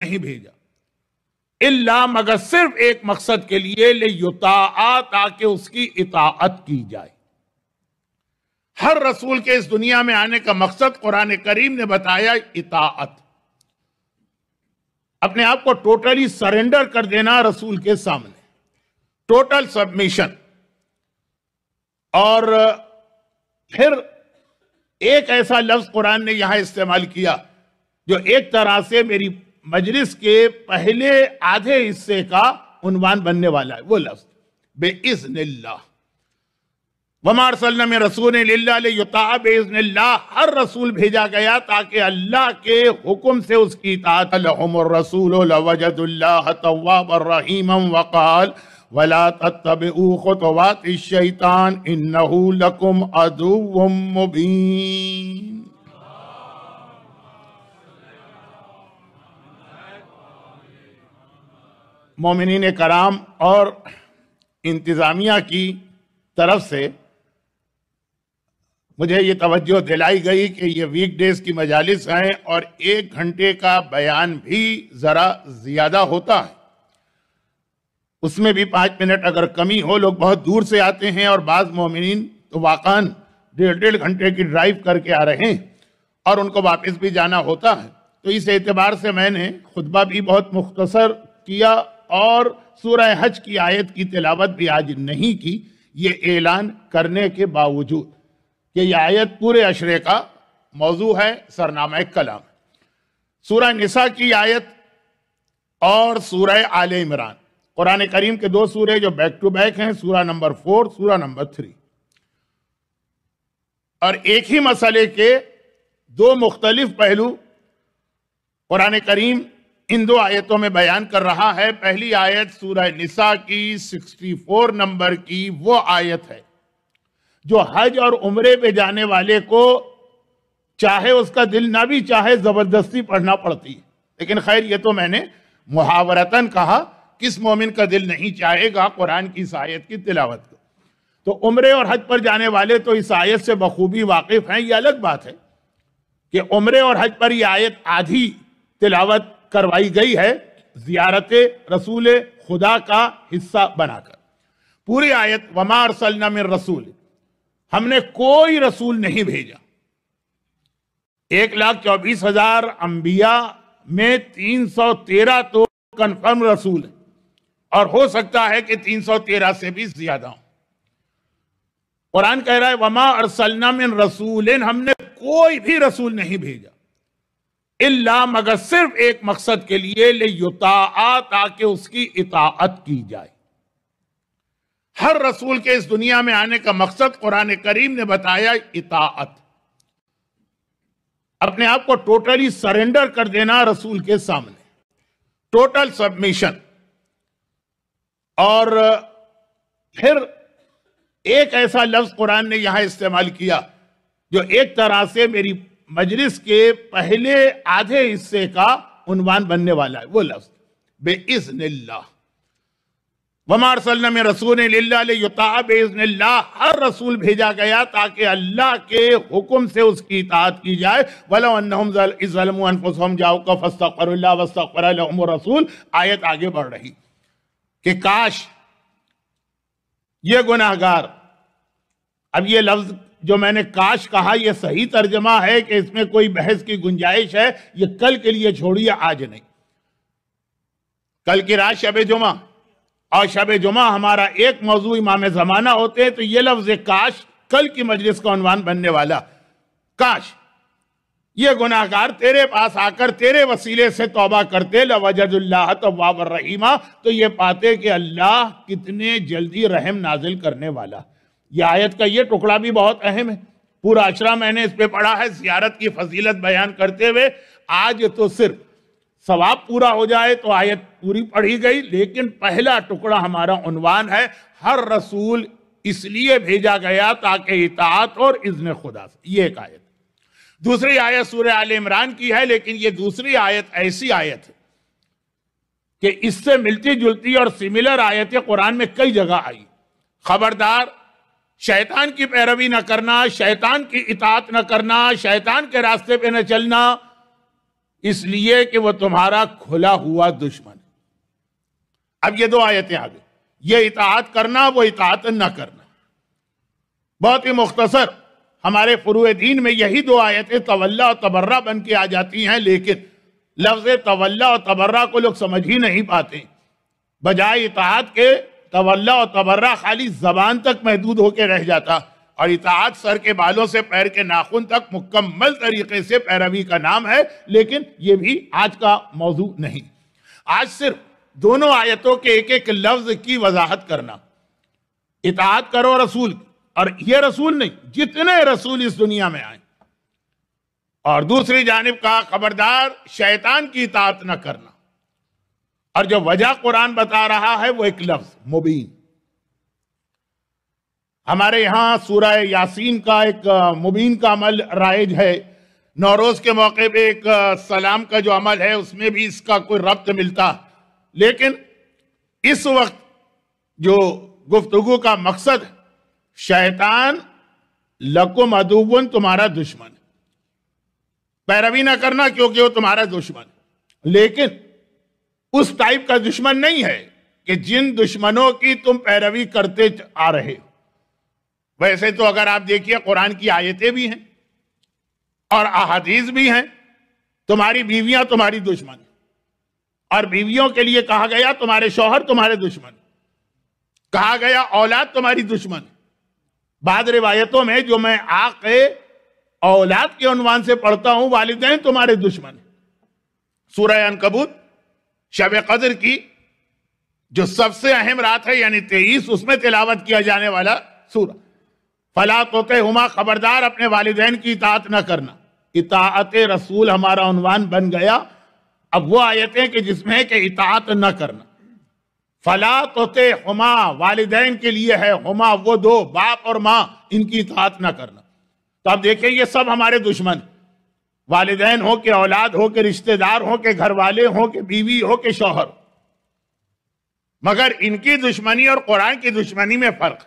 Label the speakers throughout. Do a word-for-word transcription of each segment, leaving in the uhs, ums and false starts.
Speaker 1: نہیں بھیجا الا مگر صرف ایک مقصد کے لیے لیطاع تاکہ اس کی اطاعت کی جائے۔ ہر رسول کے اس دنیا میں آنے کا مقصد قرآن کریم نے بتایا اطاعت، اپنے آپ کو ٹوٹلی سرنڈر کر دینا رسول کے سامنے، ٹوٹل سبمیشن۔ اور پھر ایک ایسا لفظ قرآن نے یہاں استعمال کیا جو ایک طرح سے میری مجلس کے پہلے آدھے حصے کا عنوان بننے والا ہے، وہ لفظ بِإِذْنِ اللَّهِ وَمَا أَرْسَلْنَا مِن رَسُولٍ إِلَّا لِيُطَاعَ بِإِذْنِ اللَّهِ، ہر رسول بھیجا گیا تاکہ اللہ کے حکم سے اس کی اطاعت۔ لَهُمُ الرَّسُولُ لَوَجَدُوا اللَّهَ تَوَّابًا رَحِيمًا وَقَالَ وَلَا تَتَّبِعُوا خُطُوَاتِ الشَّيْطَانِ إِنَّهُ لَكُمْ عَدُوٌّ مُّبِينٌ۔ مومنین کرام اور انتظامیہ کی طرف سے مجھے یہ توجہ دلائی گئی کہ یہ ویک ڈیز کی مجالس ہیں اور ایک گھنٹے کا بیان بھی ذرا زیادہ ہوتا ہے، اس میں بھی پانچ منٹ اگر کمی ہو، لوگ بہت دور سے آتے ہیں اور بعض مومنین تو واقعاً ڈیڑھ ڈیڑھ گھنٹے کی ڈرائیو کر کے آ رہے ہیں اور ان کو واپس بھی جانا ہوتا ہے، تو اس اعتبار سے میں نے خطبہ بھی بہت مختصر کیا اور سورہ حج کی آیت کی تلاوت بھی آج نہیں کی، یہ اعلان کرنے کے باوجود کہ یہ آیت پورے عشرے کا موضوع ہے، سرنامہ کلام۔ سورہ نساء کی آیت اور سورہ آل عمران، قرآن کریم کے دو سورے جو بیک ٹو بیک ہیں، سورہ نمبر فور، سورہ نمبر تھری، اور ایک ہی مسئلے کے دو مختلف پہلو قرآن کریم ان دو آیتوں میں بیان کر رہا ہے۔ پہلی آیت سورہ نساء کی سکسٹی فور نمبر کی وہ آیت ہے جو حج اور عمرے پہ جانے والے کو چاہے اس کا دل نہ بھی چاہے زبردستی پڑھنا پڑتی ہے، لیکن خیر یہ تو میں نے محاورتاً کہا، کس مومن کا دل نہیں چاہے گا قرآن کی اس آیت کی تلاوت کو۔ تو عمرے اور حج پر جانے والے تو اس آیت سے بخوبی واقف ہیں، یہ الگ بات ہے کہ عمرے اور حج پر یہ آیت آدھی تلاوت کروائی گئی ہے زیارت رسول خدا کا حصہ بنا کر۔ پوری آیت وَمَا أَرْسَلْنَا مِن رَسُولٍ، ہم نے کوئی رسول نہیں بھیجا۔ ایک لاکھ چوبیس ہزار انبیاء میں تین سو تیرہ تو کنفرم رسول ہیں اور ہو سکتا ہے کہ تین سو تیرہ سے بھی زیادہ ہوں۔ قرآن کہہ رہا ہے وَمَا أَرْسَلْنَا مِن رَسُولٍ، ہم نے کوئی بھی رسول نہیں بھیجا الا مگر صرف ایک مقصد کے لیے لیطاع تاکہ اس کی اطاعت کی جائے۔ ہر رسول کے اس دنیا میں آنے کا مقصد قرآن کریم نے بتایا اطاعت، اپنے آپ کو ٹوٹلی سرنڈر کر دینا رسول کے سامنے، ٹوٹل سبمیشن۔ اور پھر ایک ایسا لفظ قرآن نے یہاں استعمال کیا جو ایک طرح سے میری مجلس کے پہلے آدھے حصے کا عنوان بننے والا ہے، وہ لفظ بِإِذْنِ اللَّهِ وَمَا أَرْسَلْنَا مِن رَسُولٍ إِلَّا لِيُطَاعَ بِإِذْنِ اللَّهِ، ہر رسول بھیجا گیا تاکہ اللہ کے حکم سے اس کی اطاعت کی جائے۔ وَلَوْ أَنَّهُمْ إِذْ ظَلَمُوا أَنفُسَهُمْ جَاءُوكَ فَاسْتَغْفَرُوا اللَّهَ وَاسْتَغْفَرَ لَهُمُ الرَّسُولُ، آیت آگے بڑھ رہی کہ کاش یہ گناہگار، اب یہ لفظ جو میں نے کاش کہا یہ صحیح ترجمہ ہے کہ اس میں کوئی بحث کی گنجائش ہے، یہ کل کے لیے چھوڑیے، آج نہیں۔ کل کی رات شب جمعہ اور شب جمعہ ہمارا ایک موضوع امام زمانہ ہوتے ہیں، تو یہ لفظ کاش کل کی مجلس کا عنوان بننے والا۔ کاش یہ گناہگار تیرے پاس آ کر تیرے وسیلے سے توبہ کرتے، لَوَجَدُوا اللَّهَ تَوَّابًا رَحِيمًا، تو یہ پاتے کہ اللہ کتنے جلدی رحم نازل کرنے والا۔ یہ آیت کا یہ ٹکڑا بھی بہت اہم ہے، پورا عشرہ میں نے اس پہ پڑھا ہے زیارت کی فضیلت بیان کرتے ہوئے۔ آج تو صرف ثواب پورا ہو جائے تو آیت پوری پڑھی گئی، لیکن پہلا ٹکڑا ہمارا عنوان ہے ہر رسول اس لیے بھیجا گیا تاکہ اطاعت اور اذن خدا سے، یہ ایک آیت۔ دوسری آیت سورہ آل عمران کی ہے، لیکن یہ دوسری آیت ایسی آیت ہے کہ اس سے ملتی جلتی اور سملر آیتیں قرآن میں کئی جگہ آئی۔ خبردار شیطان کی پیروی نہ کرنا، شیطان کی اطاعت نہ کرنا، شیطان کے راستے پہ نہ چلنا، اس لیے کہ وہ تمہارا کھلا ہوا دشمن ہے۔ اب یہ دو آیتیں آگے، یہ اطاعت کرنا، وہ اطاعت نہ کرنا۔ بہت ہی مختصر ہمارے فروع دین میں یہی دو آیتیں تولا اور تبرہ بن کے آ جاتی ہیں، لیکن لفظ تولا اور تبرہ کو لوگ سمجھ ہی نہیں پاتے۔ بجائے اطاعت کے تولا اور تبرہ خالی زبان تک محدود ہو کے رہ جاتا، اور اطاعت سر کے بالوں سے پیر کے ناخن تک مکمل طریقے سے پیروی کا نام ہے، لیکن یہ بھی آج کا موضوع نہیں۔ آج صرف دونوں آیتوں کے ایک ایک لفظ کی وضاحت کرنا۔ اطاعت کرو رسول، اور یہ رسول نہیں، جتنے رسول اس دنیا میں آئے، اور دوسری جانب کا خبردار شیطان کی اطاعت نہ کرنا۔ اور جو وجہ قرآن بتا رہا ہے وہ ایک لفظ مبین۔ ہمارے یہاں سورہ یاسین کا ایک مبین کا عمل رائج ہے، نوروز کے موقع پہ ایک سلام کا جو عمل ہے اس میں بھی اس کا کوئی ربط ملتا، لیکن اس وقت جو گفتگو کا مقصد ہے، شیطان لکم عدوٌ، تمہارا دشمن، پیروی نہ کرنا کیونکہ وہ تمہارا دشمن، لیکن اس ٹائپ کا دشمن نہیں ہے کہ جن دشمنوں کی تم پیروی کرتے آ رہے ہو۔ ویسے تو اگر آپ دیکھیے قرآن کی آیتیں بھی ہیں اور احادیث بھی ہیں، تمہاری بیویاں تمہاری دشمن، اور بیویوں کے لیے کہا گیا تمہارے شوہر تمہارے دشمن، کہا گیا اولاد تمہاری دشمن۔ بعض روایتوں میں جو میں آق اولاد کے عنوان سے پڑھتا ہوں، والدین تمہارے دشمن۔ سورہ عنکبوت شب قدر کی جو سب سے اہم رات ہے، یعنی تیئیس، اس میں تلاوت کیا جانے والا سورہ، فلا تطعہما، خبردار اپنے والدین کی اطاعت نہ کرنا۔ اطاعت رسول ہمارا عنوان بن گیا۔ اب وہ آیتیں کہ جس میں ہے کہ اطاعت نہ کرنا، فلا تطعہما والدین کے لیے ہے، ہما وہ دو، باپ اور ماں، ان کی اطاعت نہ کرنا۔ تو اب دیکھیں یہ سب ہمارے دشمن، والدین ہو کہ اولاد ہو کہ رشتہ دار ہو کہ گھر والے ہو کہ بیوی ہو کہ شوہر، مگر ان کی دشمنی اور قرآن کی دشمنی میں فرق،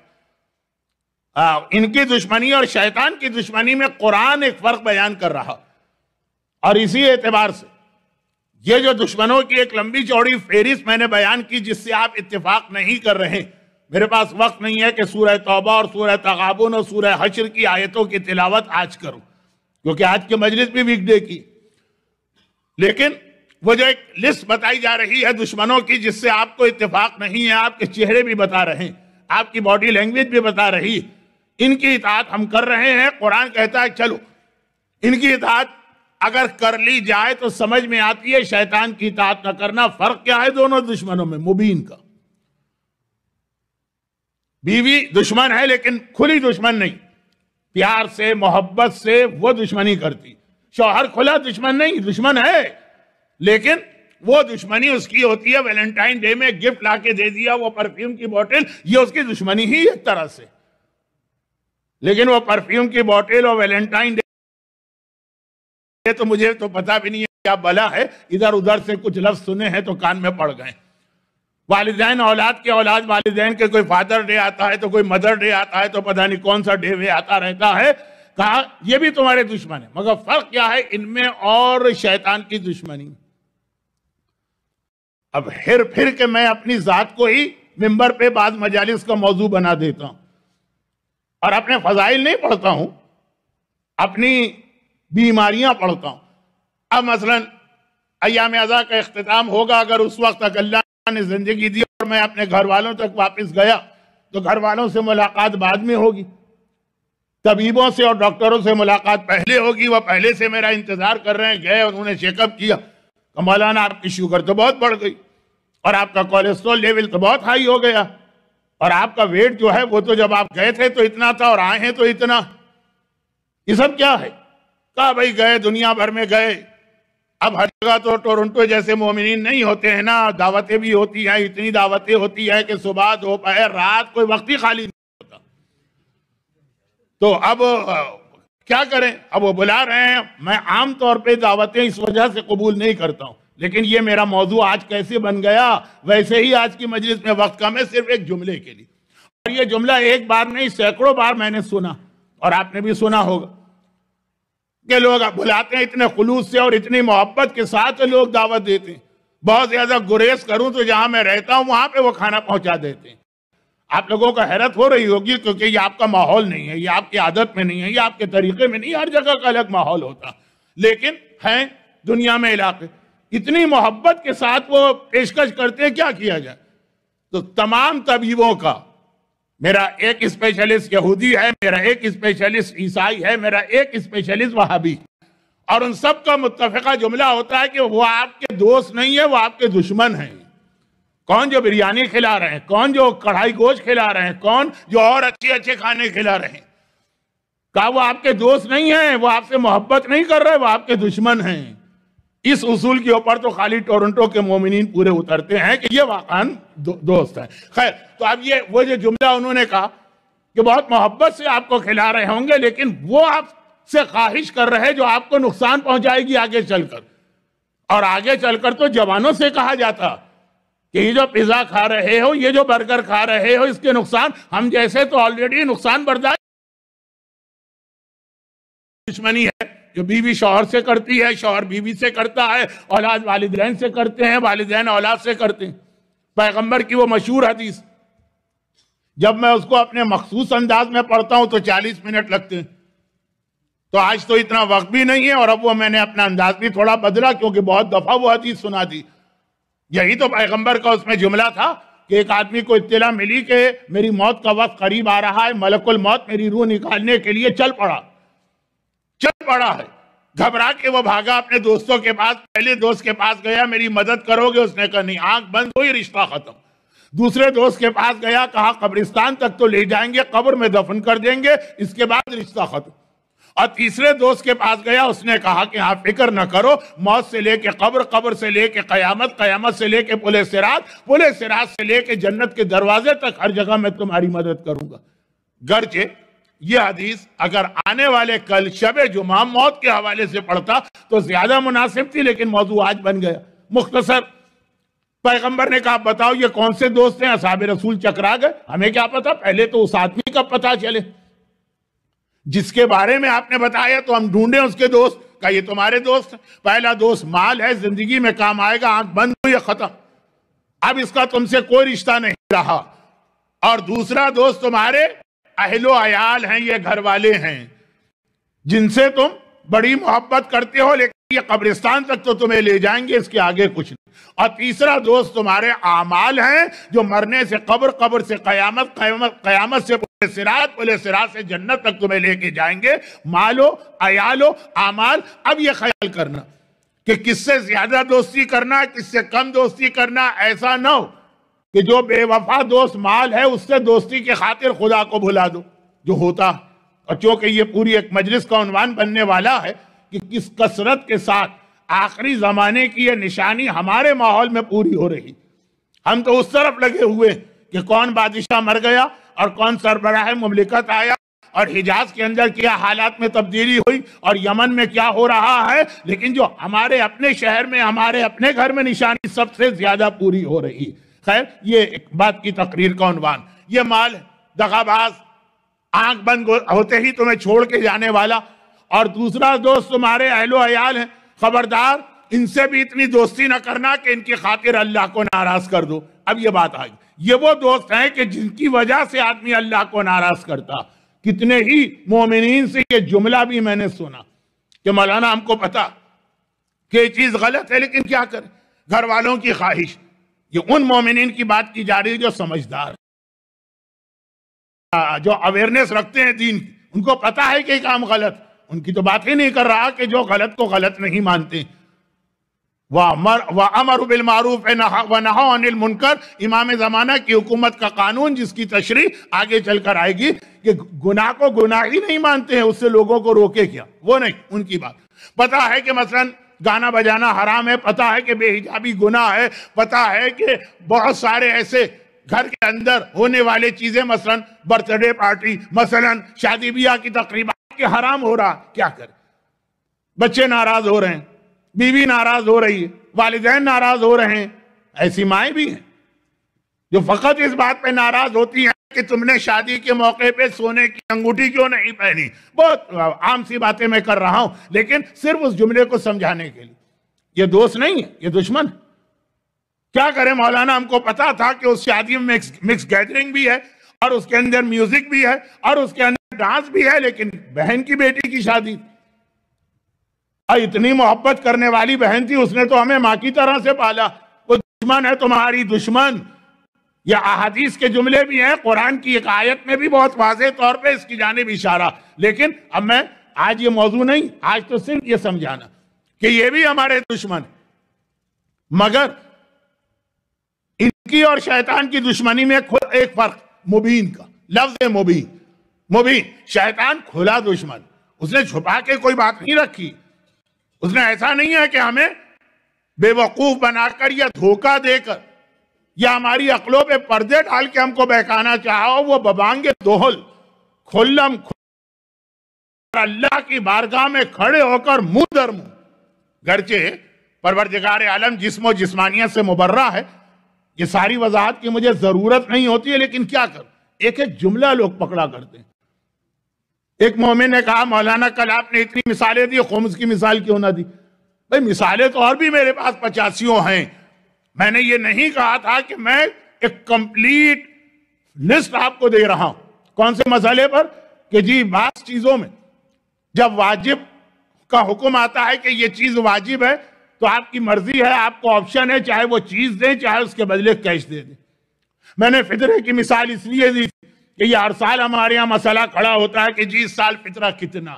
Speaker 1: ان کی دشمنی اور شیطان کی دشمنی میں قرآن ایک فرق بیان کر رہا۔ اور اسی اعتبار سے یہ جو دشمنوں کی ایک لمبی چوڑی فہرست میں نے بیان کی، جس سے آپ اتفاق نہیں کر رہے، میرے پاس وقت نہیں ہے کہ سورہ توبہ اور سورہ تغابن اور سورہ حشر کی آیتوں کی تلاوت آج کروں، کیونکہ آج کے مجلس بھی ویک ڈے کی، لیکن وہ جو ایک لسٹ بتائی جا رہی ہے دشمنوں کی، جس سے آپ کو اتفاق نہیں ہے، آپ کے چہرے بھی بتا رہے ہیں، آپ کی باڈی لینگویج بھی بتا رہی، ان کی اطاعت ہم کر رہے ہیں۔ قرآن کہتا ہے چلو ان کی اطاعت اگر کر لی جائے تو سمجھ میں آتی ہے، شیطان کی اطاعت نہ کرنا۔ فرق کیا ہے دونوں دشمنوں میں؟ مبین کا۔ بیوی دشمن ہے لیکن کھلی دشمن نہیں، پیار سے محبت سے وہ دشمنی کرتی۔ شوہر کھلا دشمن نہیں، دشمن ہے، لیکن وہ دشمنی اس کی ہوتی ہے ویلنٹائن ڈے میں گفٹ لا کے دے دیا، وہ پرفیوم کی بوٹل، یہ اس کی دشمنی ہی ایک طرح سے۔ لیکن وہ پرفیوم کی بوٹل اور ویلنٹائن ڈے تو مجھے تو پتا بھی نہیں ہے کیا بلا ہے، ادھر ادھر سے کچھ لفظ سنے ہیں تو کان میں پڑ گئے۔ والدین اولاد کے، اولاد والدین کے، کوئی فادر ڈے آتا ہے تو کوئی مدر ڈے آتا ہے تو پتہ نہیں کون سا ڈے وے آتا رہتا ہے، کہا یہ بھی تمہارے دشمن ہے، مگر فرق کیا ہے ان میں اور شیطان کی دشمنی۔ اب پھر پھر کہ میں اپنی ذات کو ہی ممبر پہ بعض مجالس کا موضوع بنا دیتا ہوں، اور اپنے فضائل نہیں پڑھتا ہوں، اپنی بیماریاں پڑھتا ہوں۔ اب مثلا ایام عزا کا اختتام ہوگا، اگر اس وقت تک اللہ نے زندگی دی اور میں اپنے گھر والوں تک واپس گیا تو گھر والوں سے ملاقات بعد میں ہوگی، طبیبوں سے اور ڈاکٹروں سے ملاقات پہلے ہوگی، وہ پہلے سے میرا انتظار کر رہے ہیں، گئے انہوں نے چیک اپ کیا کہ مولانا آپ کی شوگر تو بہت بڑھ گئی اور آپ کا کولیسٹرول لیول تو بہت ہائی ہو گیا، اور آپ کا ویٹ جو ہے وہ تو جب آپ گئے تھے تو اتنا تھا اور آئے ہیں تو اتنا۔ یہ سب کیا ہے؟ کہا بھائی گئے، دنیا بھر میں گئے، اب ہر جگہ تو ٹورنٹو جیسے مومنین نہیں ہوتے ہیں نا، دعوتیں بھی ہوتی ہیں، اتنی دعوتیں ہوتی ہیں کہ صبح دوپہر رات کوئی وقت ہی خالی نہیں ہوتا۔ تو اب کیا کریں؟ اب وہ بلا رہے ہیں، میں عام طور پہ دعوتیں اس وجہ سے قبول نہیں کرتا ہوں، لیکن یہ میرا موضوع آج کیسے بن گیا، ویسے ہی آج کی مجلس میں وقت کم ہے، صرف ایک جملے کے لیے، اور یہ جملہ ایک بار نہیں سینکڑوں بار میں نے سنا، اور آپ نے بھی سنا ہوگا۔ کہ لوگ بلاتے ہیں اتنے خلوص سے اور اتنی محبت کے ساتھ لوگ دعوت دیتے ہیں. بہت زیادہ گریز کروں تو جہاں میں رہتا ہوں وہاں پہ وہ کھانا پہنچا دیتے ہیں. آپ لوگوں کو حیرت ہو رہی ہوگی کیونکہ یہ آپ کا ماحول نہیں ہے، یہ آپ کی عادت میں نہیں ہے، یہ آپ کے طریقے میں نہیں، ہر جگہ کا الگ ماحول ہوتا. لیکن ہیں دنیا میں علاقے اتنی محبت کے ساتھ وہ پیشکش کرتے ہیں، کیا کیا جائے. تو تمام طبیبوں کا، میرا ایک اسپیشلسٹ یہودی ہے، میرا ایک اسپیشلسٹ عیسائی ہے، میرا ایک اسپیشلسٹ وہابی، اور ان سب کا متفقہ جملہ ہوتا ہے کہ وہ آپ کے دوست نہیں ہے، وہ آپ کے دشمن ہیں. کون جو بریانی کھلا رہے ہیں، کون جو کڑھائی گوشت کھلا رہے ہیں، کون جو اور اچھے اچھے کھانے کھلا رہے ہیں، کہا وہ آپ کے دوست نہیں ہیں، وہ آپ سے محبت نہیں کر رہے، وہ آپ کے دشمن ہیں. اس اصول کے اوپر تو خالی ٹورنٹو کے مومنین پورے اترتے ہیں کہ یہ واقعاً دوست ہیں. خیر، تو اب یہ وہ جو جملہ انہوں نے کہا کہ بہت محبت سے آپ کو کھلا رہے ہوں گے، لیکن وہ آپ سے خواہش کر رہے جو آپ کو نقصان پہنچائے گی آگے چل کر. اور آگے چل کر تو جوانوں سے کہا جاتا کہ یہ جو پیزا کھا رہے ہو، یہ جو برگر کھا رہے ہو، اس کے نقصان ہم جیسے تو آلریڈی نقصان برداشت. دشمنی ہے جو بیوی شوہر سے کرتی ہے، شوہر بیوی سے کرتا ہے، اولاد والدین سے کرتے ہیں، والدین اولاد سے کرتے ہیں. پیغمبر کی وہ مشہور حدیث جب میں اس کو اپنے مخصوص انداز میں پڑھتا ہوں تو چالیس منٹ لگتے ہیں. تو آج تو اتنا وقت بھی نہیں ہے اور اب وہ میں نے اپنا انداز بھی تھوڑا بدلا کیونکہ بہت دفعہ وہ حدیث سنا دی. یہی تو پیغمبر کا اس میں جملہ تھا کہ ایک آدمی کو اطلاع ملی کہ میری موت کا وقت قریب آ رہا ہے، ملک الموت میری روح نکالنے کے لیے چل پڑا چل پڑا ہے. گھبرا کے وہ بھاگا اپنے دوستوں کے پاس، پہلے دوست کے پاس گیا، میری مدد کرو گے؟ اس نے کہا نہیں. آنکھ بند ہوئی، رشتہ ختم. دوسرے دوست کے پاس گیا، کہا قبرستان تک تو لے جائیں گے، قبر میں دفن کر دیں گے، اس کے بعد رشتہ ختم. اور تیسرے دوست کے پاس گیا، اس نے کہا کہ آپ فکر نہ کرو، موت سے لے کے قبر، قبر سے لے کے قیامت، قیامت سے لے کے پل صراط، پل صراط سے لے کے جنت کے دروازے تک ہر جگہ میں تمہاری مدد کروں گا. گرچہ یہ حدیث اگر آنے والے کل شب جمعہ موت کے حوالے سے پڑھتا تو زیادہ مناسب تھی، لیکن موضوع آج بن گیا. مختصر پیغمبر نے کہا بتاؤ یہ کون سے دوست ہیں؟ اصحاب رسول چکرا گئے، ہمیں کیا پتا، پہلے تو اس آدمی کا پتا چلے جس کے بارے میں آپ نے بتایا تو ہم ڈھونڈیں اس کے دوست. کہا یہ تمہارے دوست ہیں. پہلا دوست مال ہے، زندگی میں کام آئے گا، آنکھ بند ہوئی ختم، اب اس کا تم سے کوئی رشتہ نہیں رہا. اور دوسرا دوست تمہارے اہل و عیال ہیں، یہ گھر والے ہیں جن سے تم بڑی محبت کرتے ہو، لیکن یہ قبرستان تک تو تمہیں لے جائیں گے، اس کے آگے کچھ نہیں. اور تیسرا دوست تمہارے اعمال ہیں جو مرنے سے قبر، قبر سے قیامت، قیامت قیامت سے پل صراط، پل صراط سے جنت تک تمہیں لے کے جائیں گے. مالو، عیالو، اعمال. اب یہ خیال کرنا کہ کس سے زیادہ دوستی کرنا، کس سے کم دوستی کرنا. ایسا نہ ہو کہ جو بے وفا دوست مال ہے اس سے دوستی کے خاطر خدا کو بھلا دو، جو ہوتا. اور چونکہ یہ پوری ایک مجلس کا عنوان بننے والا ہے کہ کس کثرت کے ساتھ آخری زمانے کی یہ نشانی ہمارے ماحول میں پوری ہو رہی. ہم تو اس طرف لگے ہوئے کہ کون بادشاہ مر گیا اور کون سربراہ مملکت آیا اور حجاز کے اندر کیا حالات میں تبدیلی ہوئی اور یمن میں کیا ہو رہا ہے، لیکن جو ہمارے اپنے شہر میں، ہمارے اپنے گھر میں نشانی سب سے زیادہ پوری ہو رہی. خیر، یہ ایک بات کی تقریر کا عنوان. یہ مال دغاباز، آنکھ بند ہوتے ہی تمہیں چھوڑ کے جانے والا. اور دوسرا دوست تمہارے اہل و عیال ہیں. خبردار ان سے بھی اتنی دوستی نہ کرنا کہ ان کی خاطر اللہ کو ناراض کر دو. اب یہ بات آئی، یہ وہ دوست ہیں کہ جن کی وجہ سے آدمی اللہ کو ناراض کرتا. کتنے ہی مومنین سے یہ جملہ بھی میں نے سنا کہ مولانا ہم کو پتا کہ یہ چیز غلط ہے لیکن کیا کریں، گھر والوں کی خواہش. یہ ان مومنین کی بات کی جا رہی ہے جو سمجھدار، جو اویرنس رکھتے ہیں دین کی، ان کو پتا ہے کہ یہ کام غلط. ان کی تو بات ہی نہیں کر رہا کہ جو غلط کو غلط نہیں مانتے. وَأَمَرُ بِالْمَعْرُوفِ وَنَهَوْا عَنِ الْمُنْكَرِ، امام زمانہ کی حکومت کا قانون جس کی تشریح آگے چل کر آئے گی کہ گناہ کو گناہ ہی نہیں مانتے ہیں، اس سے لوگوں کو روکے کیا، وہ نہیں. ان کی بات پتا ہے کہ مثلا گانا بجانا حرام ہے، پتا ہے کہ بے حجابی گناہ ہے، پتا ہے کہ بہت سارے ایسے گھر کے اندر ہونے والے چیزیں، مثلا برتھ ڈے پارٹی، مثلا شادی بیاہ کی تقریبات کے حرام ہو رہا. کیا کریں، بچے ناراض ہو رہے ہیں، بیوی ناراض ہو رہی ہے، والدین ناراض ہو رہے ہیں، ایسی مائیں بھی ہیں. جو فقط اس بات پہ ناراض ہوتی ہیں کہ تم نے شادی کے موقع پہ سونے کی انگوٹھی کیوں نہیں پہنی. بہت عام سی باتیں میں کر رہا ہوں لیکن صرف اس جملے کو سمجھانے کے لیے. یہ دوست نہیں ہے، یہ دشمن. کیا کریں مولانا، ہم کو پتا تھا کہ اس شادی میں مکس گیدرنگ بھی ہے اور اس کے اندر میوزک بھی ہے اور اس کے اندر ڈانس بھی ہے، لیکن بہن کی بیٹی کی شادی، اور اتنی محبت کرنے والی بہن تھی، اس نے تو ہمیں ماں کی طرح سے پالا. وہ دشمن ہے تمہاری، دشمن. یہ احادیث کے جملے بھی ہیں، قرآن کی ایک آیت میں بھی بہت واضح طور پہ اس کی جانب اشارہ. لیکن اب میں آج یہ موضوع نہیں، آج تو صرف یہ سمجھانا کہ یہ بھی ہمارے دشمن ہیں. مگر ان کی اور شیطان کی دشمنی میں ایک فرق مبین کا لفظ مبین. مبین شیطان کھلا دشمن، اس نے چھپا کے کوئی بات نہیں رکھی. اس نے ایسا نہیں ہے کہ ہمیں بے وقوف بنا کر یا دھوکہ دے کر یا ہماری عقلوں پہ پردے ڈال کے ہم کو بہکانا چاہا ہو. وہ ببانگ دوہل کھلم اللہ کی بارگاہ میں کھڑے ہو کر منہ در منہ، گرچہ پروردگار عالم جسم و جسمانیت سے مبرہ ہے، یہ ساری وضاحت کی مجھے ضرورت نہیں ہوتی ہے، لیکن کیا کر ایک ایک جملہ لوگ پکڑا کرتے ہیں. ایک مومن نے کہا مولانا کل آپ نے اتنی مثالیں دی، خمس کی مثال کیوں نہ دی؟ بھئی مثالیں تو اور بھی میرے پاس پچاسیوں ہیں. میں نے یہ نہیں کہا تھا کہ میں ایک کمپلیٹ لسٹ آپ کو دے رہا ہوں. کون سے مسئلے پر؟ کہ جی بعض چیزوں میں جب واجب کا حکم آتا ہے کہ یہ چیز واجب ہے تو آپ کی مرضی ہے، آپ کو آپشن ہے، چاہے وہ چیز دیں چاہے اس کے بدلے کیش دے دیں. میں نے فطرے کی مثال اس لیے دی کہ یہ ہر سال ہمارے یہاں مسئلہ کھڑا ہوتا ہے کہ جی اس سال فطرہ کتنا،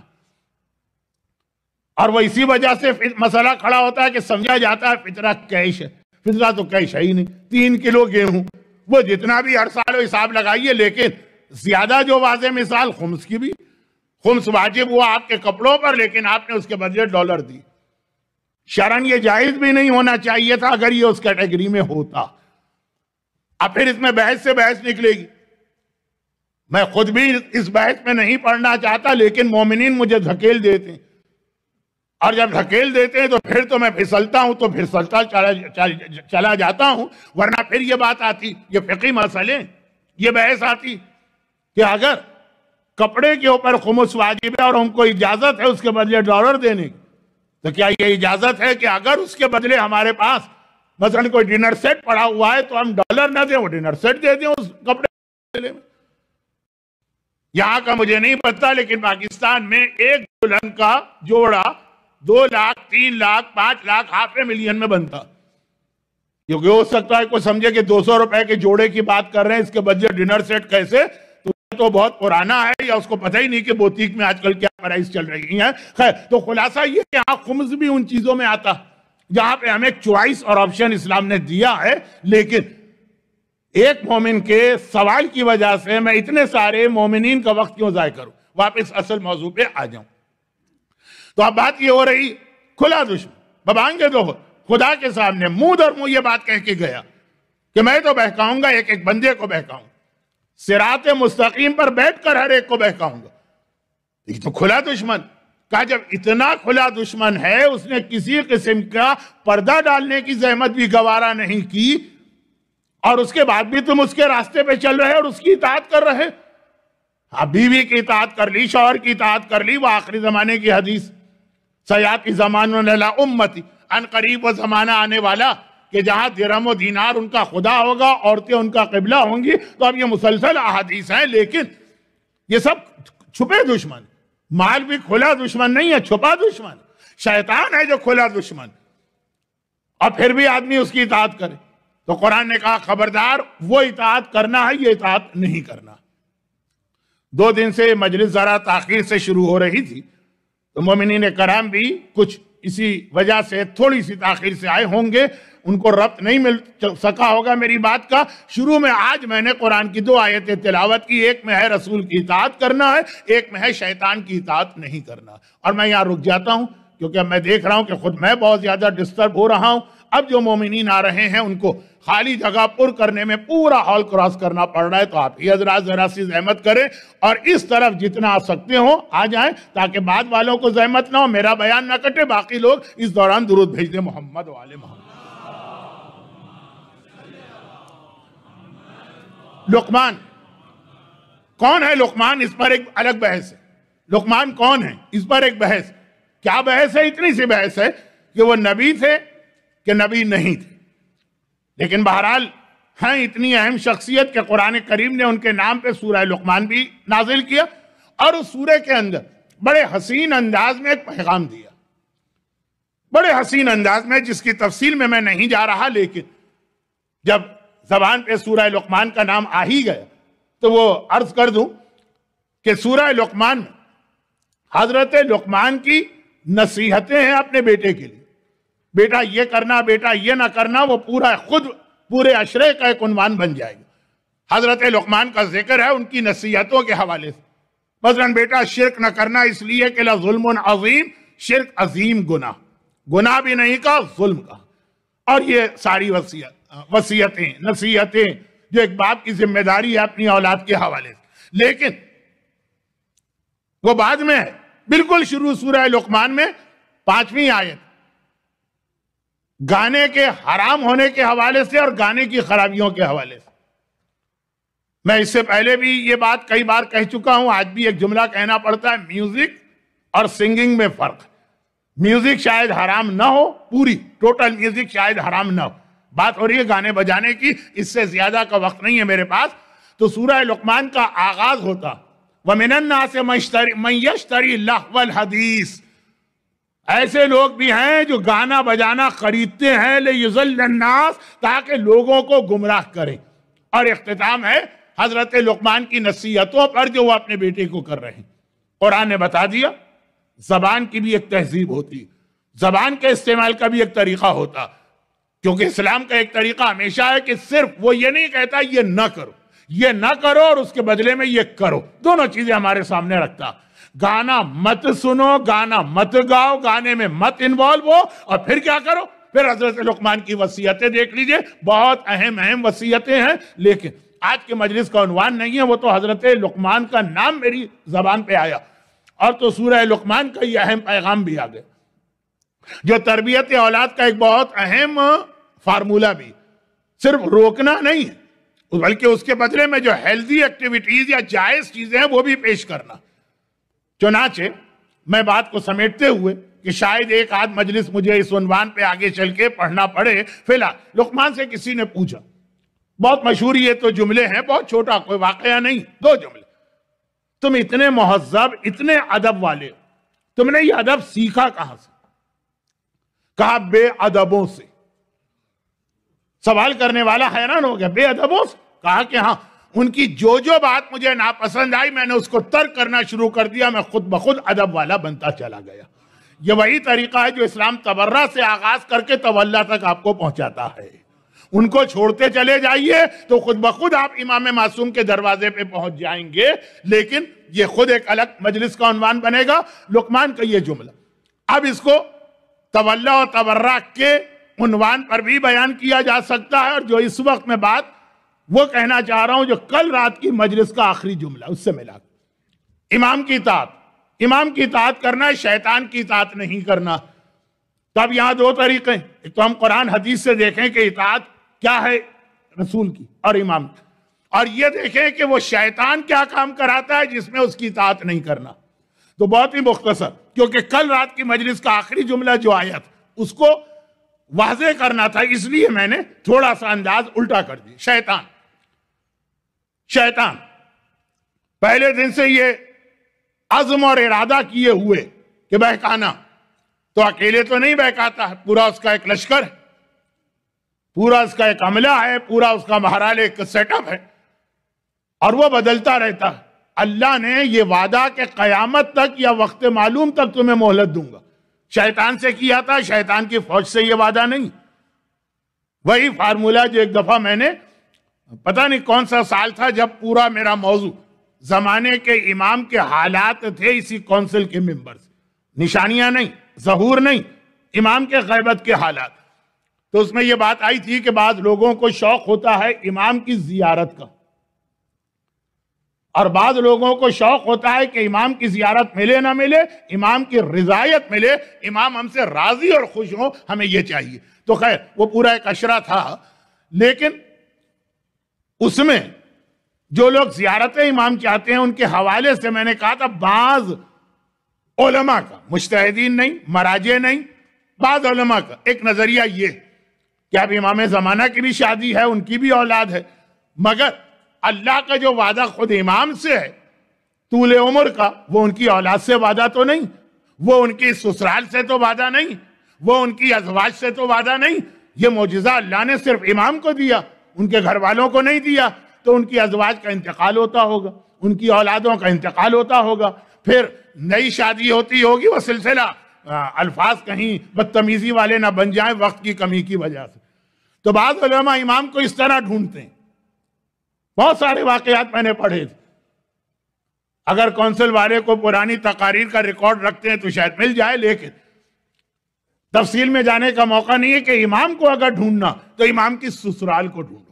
Speaker 1: اور وہ اسی وجہ سے مسئلہ کھڑا ہوتا ہے کہ سمجھا جاتا ہے فطرہ کیش ہے. فطرہ تو کیش ہے ہی نہیں. تین کلو گیہوں وہ جتنا بھی ہر سال حساب لگائیے، لیکن زیادہ جو واضح مثال خمس کی بھی. خمس واجب ہوا آپ کے کپڑوں پر، لیکن آپ نے اس کے بدلے ڈالر دی. شرعاً یہ جائز بھی نہیں ہونا چاہیے تھا اگر یہ اس کیٹیگری میں ہوتا. اب پھر اس میں بحث سے بحث نکلے گی. میں خود بھی اس بحث میں نہیں پڑھنا چاہتا، لیکن مومنین مجھے دھکیل دیتے ہیں، اور جب دھکیل دیتے ہیں تو پھر تو میں پھسلتا ہوں، تو پھر پھسلتا چلا, چلا جاتا ہوں. ورنہ پھر یہ بات آتی، یہ فقہی مسئلے، یہ بحث آتی کہ اگر کپڑے کے اوپر خمس واجب ہے اور ہم کو اجازت ہے اس کے بدلے ڈالر دینے کی، تو کیا یہ اجازت ہے کہ اگر اس کے بدلے ہمارے پاس مثلا کوئی ڈنر سیٹ پڑا ہوا ہے تو ہم ڈالر نہ دیں، وہ ڈنر سیٹ دے دیں اس کپڑے میں؟ یہاں کا مجھے نہیں پتا، لیکن پاکستان میں ایک دلہن کا جوڑا دو لاکھ تین لاکھ پانچ لاکھ ہاف ملین میں بنتا. کیونکہ ہو سکتا ہے کوئی سمجھے کہ دو سو روپے کے جوڑے کی بات کر رہے ہیں، اس کے بدلے ڈنر سیٹ کیسے؟ تو بہت پرانا ہے یا اس کو پتہ ہی نہیں کہ بوتیک میں آج کل کیا پرائز چل رہی ہیں. خیر، تو خلاصہ یہ کہ یہاں خمس بھی ان چیزوں میں آتا جہاں پہ ہمیں چوائس اور آپشن اسلام نے دیا ہے. لیکن ایک مومن کے سوال کی وجہ سے میں اتنے سارے مومنین کا وقت کیوں ضائع کروں؟ واپس اصل موضوع پہ آ جاؤں. تو اب بات یہ ہو رہی، کھلا دشمن ببانگے دو خدا کے سامنے منہ در منہ یہ بات کہہ کے گیا کہ میں تو بہکاؤں گا، ایک ایک بندے کو بہکاؤں، صراط مستقیم پر بیٹھ کر ہر ایک کو بہکاؤں گا. یہ تو کھلا دشمن کہا. جب اتنا کھلا دشمن ہے، اس نے کسی قسم کا پردہ ڈالنے کی زحمت بھی گوارا نہیں کی، اور اس کے بعد بھی تم اس کے راستے پہ چل رہے اور اس کی اطاعت کر رہے. بیوی کی اطاعت کر لی، شوہر کی اطاعت کر لی. وہ آخری زمانے کی حدیث، سیاتی زمانوں لا امتی، ان قریب وہ زمانہ آنے والا کہ جہاں درہم و دینار ان کا خدا ہوگا، عورتیں ان کا قبلہ ہوں گی. تو اب یہ مسلسل احادیث ہیں، لیکن یہ سب چھپے دشمن. مال بھی کھلا دشمن نہیں ہے، چھپا دشمن. شیطان ہے جو کھلا دشمن، اور پھر بھی آدمی اس کی اطاعت کرے. تو قرآن نے کہا خبردار، وہ اطاعت کرنا ہے، یہ اطاعت نہیں کرنا. دو دن سے مجلس ذرا تاخیر سے شروع ہو رہی تھی، تو مومنین کرام بھی کچھ اسی وجہ سے تھوڑی سی تاخیر سے آئے ہوں گے. ان کو ربط نہیں مل سکا ہوگا میری بات کا. شروع میں آج میں نے قرآن کی دو آیتیں تلاوت کی. ایک میں ہے رسول کی اطاعت کرنا ہے، ایک میں ہے شیطان کی اطاعت نہیں کرنا. اور میں یہاں رک جاتا ہوں کیونکہ اب میں دیکھ رہا ہوں کہ خود میں بہت زیادہ ڈسٹرب ہو رہا ہوں. اب جو مومنین آ رہے ہیں ان کو خالی جگہ پر کرنے میں پورا ہال کراس کرنا پڑ رہا ہے. تو آپ ہی حضرات ذرا سی زحمت کریں اور اس طرف جتنا آ سکتے ہوں آ جائیں، تاکہ بعد والوں کو زحمت نہ ہو، میرا بیان نہ کٹے. باقی لوگ اس دوران درود بھیج دیں محمد و آل محمد. لقمان کون ہے؟ لقمان، اس پر ایک الگ بحث ہے. لقمان کون ہے اس پر ایک بحث. کیا بحث ہے؟ اتنی سی بحث ہے کہ وہ نبی تھے کہ نبی نہیں تھے. لیکن بہرحال ہیں اتنی اہم شخصیت کہ قرآن کریم نے ان کے نام پہ سورہ لقمان بھی نازل کیا، اور اس سورہ کے اندر بڑے حسین انداز میں ایک پیغام دیا، بڑے حسین انداز میں، جس کی تفصیل میں میں نہیں جا رہا. لیکن جب زبان پہ سورہ لقمان کا نام آ ہی گیا تو وہ عرض کر دوں کہ سورہ لقمان میں حضرت لقمان کی نصیحتیں ہیں اپنے بیٹے کے لیے. بیٹا یہ کرنا، بیٹا یہ نہ کرنا، وہ پورا خود پورے عشرے کا ایک عنوان بن جائے گا. حضرت لقمان کا ذکر ہے ان کی نصیحتوں کے حوالے سے. مثلاً بیٹا شرک نہ کرنا اس لیے کہ لظلم عظیم، شرک عظیم گناہ، گناہ بھی نہیں کہا، ظلم کہا. اور یہ ساری وصیت وصیتیں نصیحتیں جو ایک باپ کی ذمہ داری ہے اپنی اولاد کے حوالے سے. لیکن وہ بعد میں ہے، بالکل شروع سورہ لقمان میں پانچویں آیت گانے کے حرام ہونے کے حوالے سے اور گانے کی خرابیوں کے حوالے سے. میں اس سے پہلے بھی یہ بات کئی بار کہہ چکا ہوں، آج بھی ایک جملہ کہنا پڑتا ہے، میوزک اور سنگنگ میں فرق. میوزک شاید حرام نہ ہو، پوری ٹوٹل میوزک شاید حرام نہ ہو، بات ہو رہی ہے گانے بجانے کی. اس سے زیادہ کا وقت نہیں ہے میرے پاس. تو سورہ لقمان کا آغاز ہوتا وَمِنَ النَّاسِ مَن يَشْتَرِي اللَّهْوَ الْحَدِيثِ. ایسے لوگ بھی ہیں جو گانا بجانا خریدتے ہیں لِيُضِلَّ النَّاسِ، تاکہ لوگوں کو گمراہ کریں. اور اختتام ہے حضرت لقمان کی نصیحتوں پر جو وہ اپنے بیٹے کو کر رہے ہیں. قرآن نے بتا دیا زبان کی بھی ایک تہذیب ہوتی، زبان کے استعمال کا بھی ایک طریقہ ہوتا. کیونکہ اسلام کا ایک طریقہ ہمیشہ ہے کہ صرف وہ یہ نہیں کہتا یہ نہ کرو، یہ نہ کرو اور اس کے بدلے میں یہ کرو، دونوں چیزیں ہمارے سامنے رکھتا. گانا مت سنو، گانا مت گاؤ، گانے میں مت انوالو ہو، اور پھر کیا کرو؟ پھر حضرت لقمان کی وصیتیں دیکھ لیجئے، بہت اہم اہم وصیتیں ہیں. لیکن آج کے مجلس کا عنوان نہیں ہے، وہ تو حضرت لقمان کا نام میری زبان پہ آیا، اور تو سورہ لقمان کا یہ اہم پیغام بھی آ گیا جو تربیت اولاد کا ایک بہت اہم فارمولہ بھی. صرف روکنا نہیں ہے بلکہ اس کے بدلے میں جو ہیلدی ایکٹیویٹیز یا جائز چیزیں ہیں وہ بھی پیش کرنا. چنانچہ میں بات کو سمیٹتے ہوئے کہ شاید ایک آدھ مجلس مجھے اس عنوان پہ آگے چل کے پڑھنا پڑے. فی الحال لقمان سے کسی نے پوچھا، بہت مشہور یہ تو جملے ہیں، بہت چھوٹا کوئی واقعہ نہیں، دو جملے. تم اتنے مہذب، اتنے ادب والے، تم نے یہ ادب سیکھا کہاں سے؟ کہا بے ادبوں سے. سوال کرنے والا حیران ہو گیا، بے ادبوں سے؟ کہا کہ ہاں، ان کی جو جو بات مجھے ناپسند آئی میں نے اس کو ترک کرنا شروع کر دیا، میں خود بخود ادب والا بنتا چلا گیا. یہ وہی طریقہ ہے جو اسلام تبرہ سے آغاز کر کے تولا تک آپ کو پہنچاتا ہے. ان کو چھوڑتے چلے جائیے تو خود بخود آپ امام معصوم کے دروازے پہ پہنچ جائیں گے. لیکن یہ خود ایک الگ مجلس کا عنوان بنے گا. لقمان کا یہ جملہ اب اس کو تولا و تبرہ کے عنوان پر بھی بیان کیا جا سکتا ہے، اور جو اس وقت میں بات وہ کہنا چاہ رہا ہوں جو کل رات کی مجلس کا آخری جملہ اس سے ملا. امام کی اطاعت، امام کی اطاعت کرنا ہے، شیطان کی اطاعت نہیں کرنا. تو اب یہاں دو طریقے، ایک تو ہم قرآن حدیث سے دیکھیں کہ اطاعت کیا ہے رسول کی اور امام کی، اور یہ دیکھیں کہ وہ شیطان کیا کام کراتا ہے جس میں اس کی اطاعت نہیں کرنا. تو بہت ہی مختصر، کیونکہ کل رات کی مجلس کا آخری جملہ جو آیا تھا اس کو واضح کرنا تھا، اس لیے میں نے تھوڑا سا انداز الٹا کر دی. شیطان شیطان پہلے دن سے یہ عزم اور ارادہ کیے ہوئے کہ بہکانا، تو اکیلے تو نہیں بہکاتا ہے، پورا اس کا ایک لشکر ہے، پورا اس کا ایک عملہ ہے، پورا اس کا بہرحال ایک سیٹ اپ ہے، اور وہ بدلتا رہتا ہے. اللہ نے یہ وعدہ کہ قیامت تک یا وقت معلوم تک تمہیں مہلت دوں گا شیطان سے کیا تھا، شیطان کی فوج سے یہ وعدہ نہیں. وہی فارمولہ جو ایک دفعہ میں نے پتہ نہیں کون سا سال تھا جب پورا میرا موضوع زمانے کے امام کے حالات تھے اسی کونسل کے ممبر سے، نشانیاں نہیں، ظہور نہیں، امام کے غیبت کے حالات. تو اس میں یہ بات آئی تھی کہ بعض لوگوں کو شوق ہوتا ہے امام کی زیارت کا، اور بعض لوگوں کو شوق ہوتا ہے کہ امام کی زیارت ملے نہ ملے، امام کی رضایت ملے، امام ہم سے راضی اور خوش ہوں، ہمیں یہ چاہیے. تو خیر وہ پورا ایک اشرہ تھا، لیکن اس میں جو لوگ زیارت امام چاہتے ہیں ان کے حوالے سے میں نے کہا تھا بعض علماء کا، مجتہدین نہیں، مراجع نہیں، بعض علماء کا ایک نظریہ یہ کہ اب امام زمانہ کی بھی شادی ہے، ان کی بھی اولاد ہے، مگر اللہ کا جو وعدہ خود امام سے ہے طول عمر کا، وہ ان کی اولاد سے وعدہ تو نہیں، وہ ان کی سسرال سے تو وعدہ نہیں، وہ ان کی ازواج سے تو وعدہ نہیں. یہ معجزہ اللہ نے صرف امام کو دیا، ان کے گھر والوں کو نہیں دیا. تو ان کی ازواج کا انتقال ہوتا ہوگا، ان کی اولادوں کا انتقال ہوتا ہوگا، پھر نئی شادی ہوتی ہوگی، وہ سلسلہ الفاظ کہیں بدتمیزی والے نہ بن جائیں وقت کی کمی کی وجہ سے. تو بعض علماء امام کو اس طرح ڈھونڈتے ہیں. بہت سارے واقعات میں نے پڑھے تھے. اگر کونسل والے کو پرانی تقاریر کا ریکارڈ رکھتے ہیں تو شاید مل جائے، لیکن تفصیل میں جانے کا موقع نہیں ہے کہ امام کو اگر ڈھونڈنا تو امام کی سسرال کو ڈھونڈو.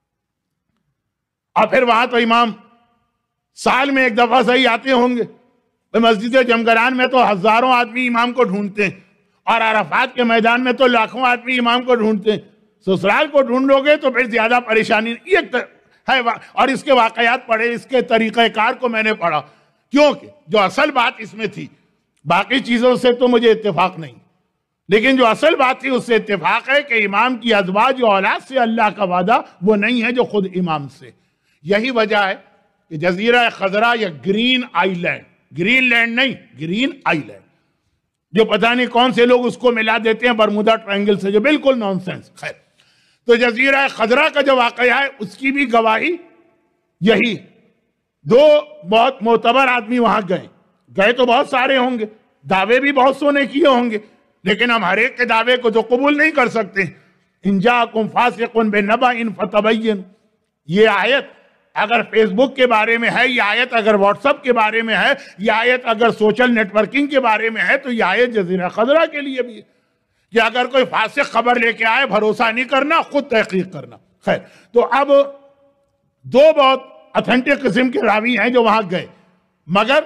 Speaker 1: اور پھر وہاں تو امام سال میں ایک دفعہ صحیح آتے ہوں گے. مسجد جمگران میں تو ہزاروں آدمی امام کو ڈھونڈتے ہیں، اور عرفات کے میدان میں تو لاکھوں آدمی امام کو ڈھونڈتے ہیں. سسرال کو ڈھونڈ لو گے تو پھر زیادہ پریشانی یہ ہے. اور اس کے واقعات پڑھے، اس کے طریقہ کار کو میں نے پڑھا، کیونکہ جو اصل بات اس میں تھی، باقی چیزوں سے تو مجھے اتفاق نہیں، لیکن جو اصل بات تھی اس سے اتفاق ہے کہ امام کی ازواج و اولاد سے اللہ کا وعدہ وہ نہیں ہے جو خود امام سے. یہی وجہ ہے کہ جزیرہ خضرا یا green island, Greenland نہیں، گرین آئی لینڈ، جو پتہ نہیں کون سے لوگ اس کو ملا دیتے ہیں برمودا ٹرائنگل سے، جو بالکل نان سینس. خیر، تو جزیرہ خضرا کا جو واقعہ ہے اس کی بھی گواہی یہی. دو بہت معتبر آدمی وہاں گئے گئے تو بہت سارے ہوں گے، دعوے بھی بہت سونے کیے ہوں گے، لیکن ہم ہر ایک کے دعوے کو تو قبول نہیں کر سکتے. ان جاءکم فاسق بنبأ فتبین، یہ آیت اگر فیس بک کے بارے میں ہے، یہ آیت اگر واٹس ایپ کے بارے میں ہے، یہ آیت اگر سوشل نیٹ ورکنگ کے بارے میں ہے، تو یہ آیت جزیرہ خضرا کے لیے بھی ہے کہ اگر کوئی فاسق خبر لے کے آئے بھروسہ نہیں کرنا، خود تحقیق کرنا. خیر، تو اب دو بہت اتھینٹک قسم کے راوی ہیں جو وہاں گئے، مگر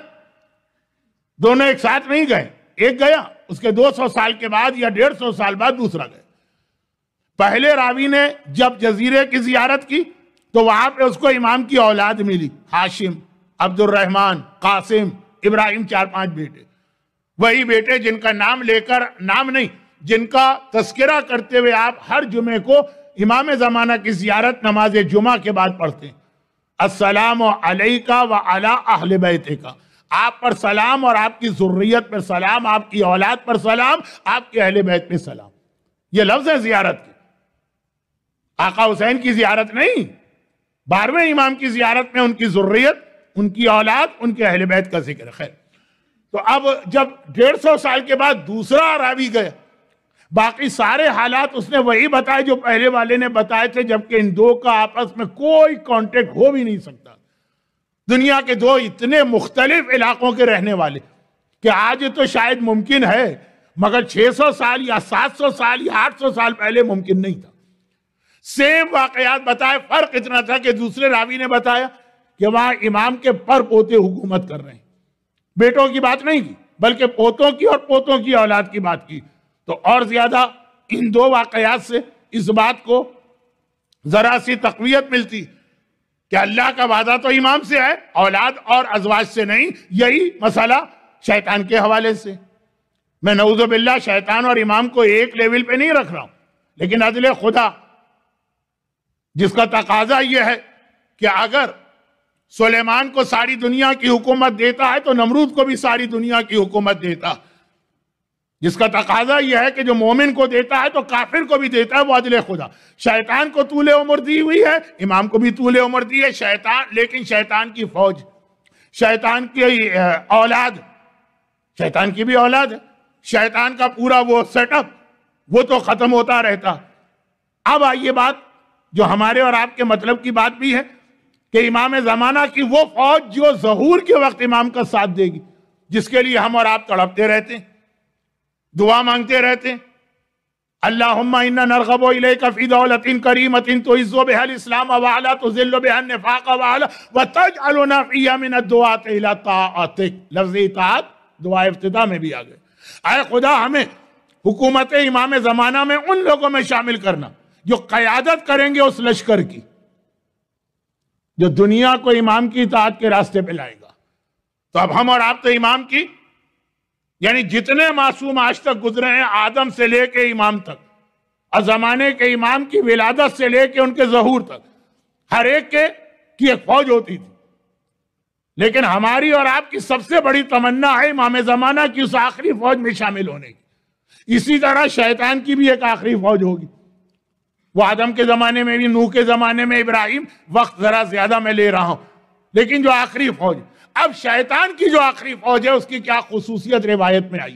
Speaker 1: دونوں ایک ساتھ نہیں گئے. ایک گیا، اس کے دو سو سال کے بعد یا ڈیڑھ سو سال بعد دوسرا گئے. پہلے راوی نے جب جزیرے کی زیارت کی تو وہاں پہ اس کو امام کی اولاد ملی، ہاشم، عبد الرحمن، قاسم، ابراہیم، چار پانچ بیٹے. وہی بیٹے جن کا نام لے کر، نام نہیں، جن کا تذکرہ کرتے ہوئے آپ ہر جمعے کو امام زمانہ کی زیارت نماز جمعہ کے بعد پڑھتے ہیں. السلام علیکہ وعلی اہل بیتک، آپ پر سلام اور آپ کی ذریت پر سلام، آپ کی اولاد پر سلام، آپ کے اہل بیت پر سلام. یہ لفظ ہے زیارت کے. آقا حسین کی زیارت نہیں، بارہویں امام کی زیارت میں ان کی ذریت، ان کی اولاد، ان کے اہل بیت کا ذکر ہے. خیر، تو اب جب ڈیڑھ سو سال کے بعد دوسرا راوی گیا، باقی سارے حالات اس نے وہی بتائے جو پہلے والے نے بتائے تھے، جبکہ ان دو کا آپس میں کوئی کانٹیکٹ ہو بھی نہیں سکتا. دنیا کے دو اتنے مختلف علاقوں کے رہنے والے کہ آج تو شاید ممکن ہے، مگر چھ سو سال یا سات سو سال یا آٹھ سو سال پہلے ممکن نہیں تھا. سیم واقعات بتائے، فرق اتنا تھا کہ دوسرے راوی نے بتایا کہ وہاں امام کے پر پوتے حکومت کر رہے ہیں. بیٹوں کی بات نہیں کی، بلکہ پوتوں کی اور پوتوں کی اولاد کی بات کی. تو اور زیادہ ان دو واقعات سے اس بات کو ذرا سی تقویت ملتی کہ اللہ کا وعدہ تو امام سے ہے، اولاد اور ازواج سے نہیں. یہی مسئلہ شیطان کے حوالے سے. میں نعوذ باللہ شیطان اور امام کو ایک لیول پہ نہیں رکھ رہا ہوں، لیکن عدل خدا جس کا تقاضا یہ ہے کہ اگر سلیمان کو ساری دنیا کی حکومت دیتا ہے تو نمرود کو بھی ساری دنیا کی حکومت دیتا. جس کا تقاضا یہ ہے کہ جو مومن کو دیتا ہے تو کافر کو بھی دیتا ہے، وہ عدل خدا. شیطان کو طول عمر دی ہوئی ہے، امام کو بھی طول عمر دی ہے. شیطان، لیکن شیطان کی فوج، شیطان کی اولاد، شیطان کی بھی اولاد ہے، شیطان کا پورا وہ سیٹ اپ وہ تو ختم ہوتا رہتا. اب آئیے بات جو ہمارے اور آپ کے مطلب کی بات بھی ہے کہ امام زمانہ کی وہ فوج جو ظہور کے وقت امام کا ساتھ دے گی، جس کے لیے ہم اور آپ تڑپتے رہتے ہیں، دعا مانگتے رہتے ہیں. اللہم انا نرغب الیک فی دولت کریمت تعز بها الاسلام وعلا تذل بها النفاق وعلا وتجعلنا فیہا من الدعاة الی طاعتک. لفظ اطاعت دعا افتتاح میں بھی آ گئے. اے خدا ہمیں حکومت امام زمانہ میں ان لوگوں میں شامل کرنا جو قیادت کریں گے اس لشکر کی، جو دنیا کو امام کی اطاعت کے راستے پہ لائے گا۔ تو اب ہم اور آپ تو امام کی، یعنی جتنے معصوم آج تک گزرے ہیں آدم سے لے کے امام تک، اور زمانے کے امام کی ولادت سے لے کے ان کے ظہور تک، ہر ایک کے کی ایک فوج ہوتی تھی، لیکن ہماری اور آپ کی سب سے بڑی تمنا ہے امام زمانہ کی اس آخری فوج میں شامل ہونے کی۔ اسی طرح شیطان کی بھی ایک آخری فوج ہوگی، وہ آدم کے زمانے میں بھی، نوح کے زمانے میں، ابراہیم، وقت ذرا زیادہ میں لے رہا ہوں، لیکن جو آخری فوج، اب شیطان کی جو آخری فوج ہے اس کی کیا خصوصیت روایت میں آئی؟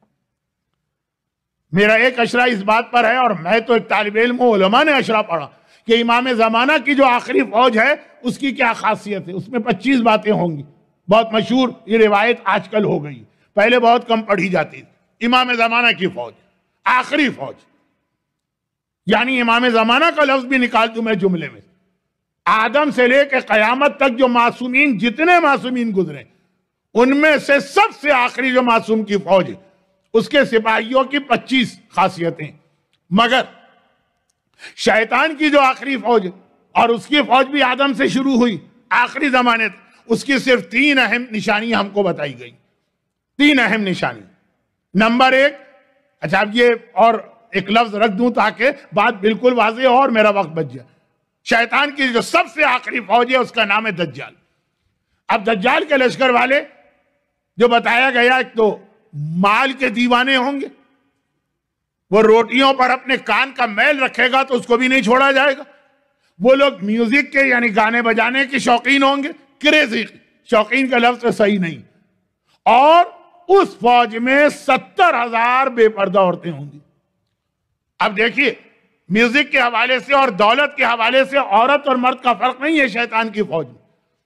Speaker 1: میرا ایک اشرا اس بات پر ہے، اور میں تو ایک طالب علم ہوں، علماء نے اشرا پڑھا کہ امام زمانہ کی جو آخری فوج ہے اس کی کیا خاصیت ہے۔ اس میں پچیس باتیں ہوں گی، بہت مشہور یہ روایت آج کل ہو گئی، پہلے بہت کم پڑھی جاتی تھی۔ امام زمانہ کی فوج، آخری فوج، یعنی امام زمانہ کا لفظ بھی نکال دوں میں جملے میں، آدم سے لے کے قیامت تک جو معصومین، جتنے معصومین گزرے، ان میں سے سب سے آخری جو معصوم کی فوج ہے اس کے سپاہیوں کی پچیس خاصیتیں، مگر شیطان کی جو آخری فوج ہے، اور اس کی فوج بھی آدم سے شروع ہوئی آخری زمانے تک، اس کی صرف تین اہم نشانیاں ہم کو بتائی گئی، تین اہم نشانی۔ نمبر ایک، اچھا اب یہ اور ایک لفظ رکھ دوں تاکہ بات بالکل واضح ہو اور میرا وقت بچ جائے۔ شیطان کی جو سب سے آخری فوج ہے اس کا نام ہے دجال۔ اب دجال کے لشکر والے جو بتایا گیا، ایک تو مال کے دیوانے ہوں گے، وہ روٹیوں پر اپنے کان کا میل رکھے گا تو اس کو بھی نہیں چھوڑا جائے گا۔ وہ لوگ میوزک کے یعنی گانے بجانے کے شوقین ہوں گے، کریزی، شوقین کا لفظ تو صحیح نہیں، اور اس فوج میں ستر ہزار بے پردہ عورتیں ہوں گی۔ اب دیکھیے، میوزک کے حوالے سے اور دولت کے حوالے سے عورت اور مرد کا فرق نہیں ہے شیطان کی فوج میں،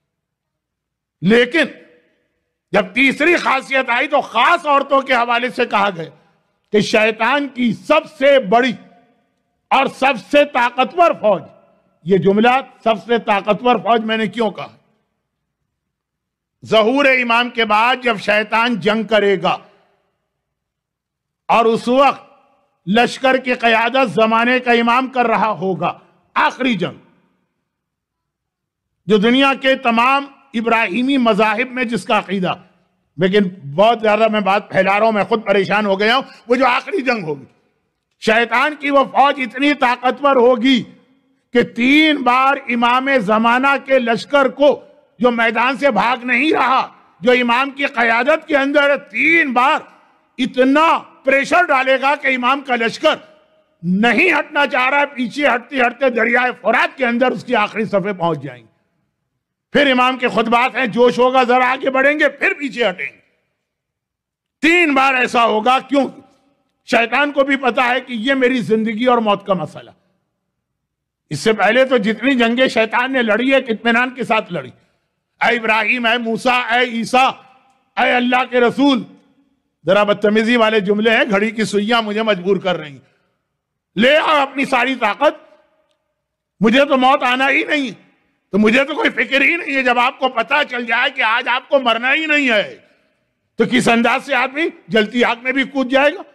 Speaker 1: لیکن جب تیسری خاصیت آئی تو خاص عورتوں کے حوالے سے کہا گیا کہ شیطان کی سب سے بڑی اور سب سے طاقتور فوج، یہ جملہ سب سے طاقتور فوج میں نے کیوں کہا؟ ظہور امام کے بعد جب شیطان جنگ کرے گا اور اس وقت لشکر کی قیادت زمانے کا امام کر رہا ہوگا، آخری جنگ جو دنیا کے تمام ابراہیمی مذاہب میں جس کا عقیدہ، لیکن بہت زیادہ میں بات پھیلا رہا ہوں، میں خود پریشان ہو گیا ہوں، وہ جو آخری جنگ ہوگی، شیطان کی وہ فوج اتنی طاقتور ہوگی کہ تین بار امام زمانہ کے لشکر کو جو میدان سے بھاگ نہیں رہا، جو امام کی قیادت کے اندر تین بار اتنا پریشر ڈالے گا کہ امام کا لشکر نہیں ہٹنا چاہ رہا ہے، پیچھے ہٹتے ہٹتے دریائے فرات کے اندر اس کی آخری صفحے پہنچ جائیں گے۔ پھر امام کے خطبات ہیں، جوش ہوگا، ذرا آگے بڑھیں گے، پھر پیچھے ہٹیں گے۔ تین بار ایسا ہوگا، کیوں؟ شیطان کو بھی پتا ہے کہ یہ میری زندگی اور موت کا مسئلہ۔ اس سے پہلے تو جتنی جنگیں شیطان نے لڑی ہے اطمینان کے ساتھ لڑی، اے ابراہیم، اے موسیٰ، اے عیسیٰ، اے اللہ کے رسول، ذرا بدتمیزی والے جملے ہیں، گھڑی کی سوئیاں مجھے مجبور کر رہی ہیں، لے آؤ اپنی ساری طاقت، مجھے تو موت آنا ہی نہیں ہے، تو مجھے تو کوئی فکر ہی نہیں ہے۔ جب آپ کو پتا چل جائے کہ آج آپ کو مرنا ہی نہیں ہے تو کس انداز سے آدمی جلتی آگ میں بھی کود جائے گا۔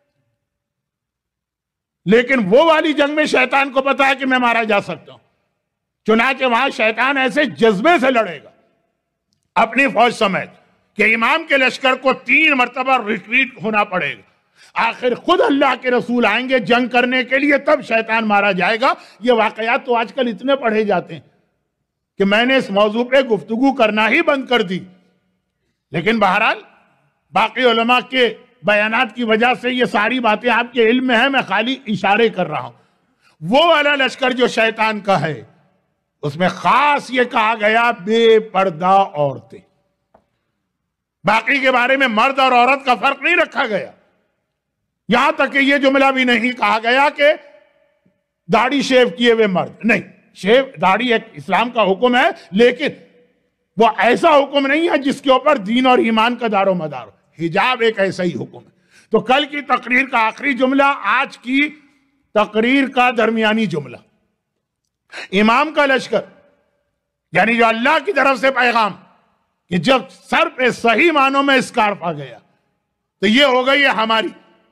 Speaker 1: لیکن وہ والی جنگ میں شیطان کو پتا ہے کہ میں مارا جا سکتا ہوں، چنانچہ وہاں شیطان ایسے جذبے سے لڑے گا اپنی فوج سمیت کہ امام کے لشکر کو تین مرتبہ ریٹریٹ ہونا پڑے گا۔ آخر خود اللہ کے رسول آئیں گے جنگ کرنے کے لیے، تب شیطان مارا جائے گا۔ یہ واقعات تو آج کل اتنے پڑھے جاتے ہیں کہ میں نے اس موضوع پہ گفتگو کرنا ہی بند کر دی، لیکن بہرحال باقی علماء کے بیانات کی وجہ سے یہ ساری باتیں آپ کے علم میں ہیں، میں خالی اشارے کر رہا ہوں۔ وہ والا لشکر جو شیطان کا ہے اس میں خاص یہ کہا گیا بے پردہ عورتیں، باقی کے بارے میں مرد اور عورت کا فرق نہیں رکھا گیا، یہاں تک کہ یہ جملہ بھی نہیں کہا گیا کہ داڑھی شیو کیے ہوئے مرد، نہیں، شیو داڑھی ایک اسلام کا حکم ہے، لیکن وہ ایسا حکم نہیں ہے جس کے اوپر دین اور ایمان کا دار و مدار ہو۔ حجاب ایک ایسا ہی حکم ہے۔ تو کل کی تقریر کا آخری جملہ، آج کی تقریر کا درمیانی جملہ، امام کا لشکر یعنی جو اللہ کی طرف سے پیغام کہ جب سر پہ صحیح معنوں میں اسکارف آ گیا تو یہ ہو گئی ہے ہماری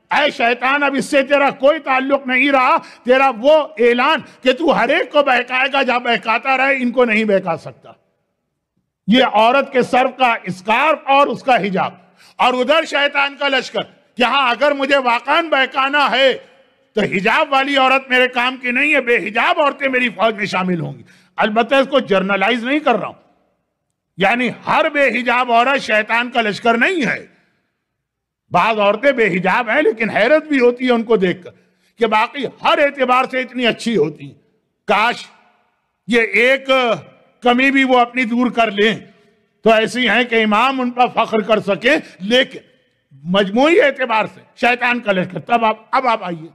Speaker 1: اے شیطان اب اس سے تیرا کوئی تعلق نہیں رہا، تیرا وہ اعلان کہ تو ہر ایک کو بہکائے گا جہاں بہکاتا رہے، ان کو نہیں بہکا سکتا۔ یہ عورت کے سر کا اسکارف اور اس کا حجاب، اور ادھر شیطان کا لشکر، یہاں اگر مجھے واقعاً بہکانا ہے تو حجاب والی عورت میرے کام کی نہیں ہے، بے حجاب عورتیں میری فوج میں شامل ہوں گی۔ البتہ اس کو جرنلائز نہیں کر رہا ہوں، یعنی ہر بے حجاب عورت شیطان کا لشکر نہیں ہے۔ بعض عورتیں بے حجاب ہیں لیکن حیرت بھی ہوتی ہے ان کو دیکھ کر کہ باقی ہر اعتبار سے اتنی اچھی ہوتی ہیں، کاش یہ ایک کمی بھی وہ اپنی دور کر لیں تو ایسی ہیں کہ امام ان پر فخر کر سکیں، لیکن مجموعی اعتبار سے شیطان کا لشکر۔ تب آپ اب آپ آئیے،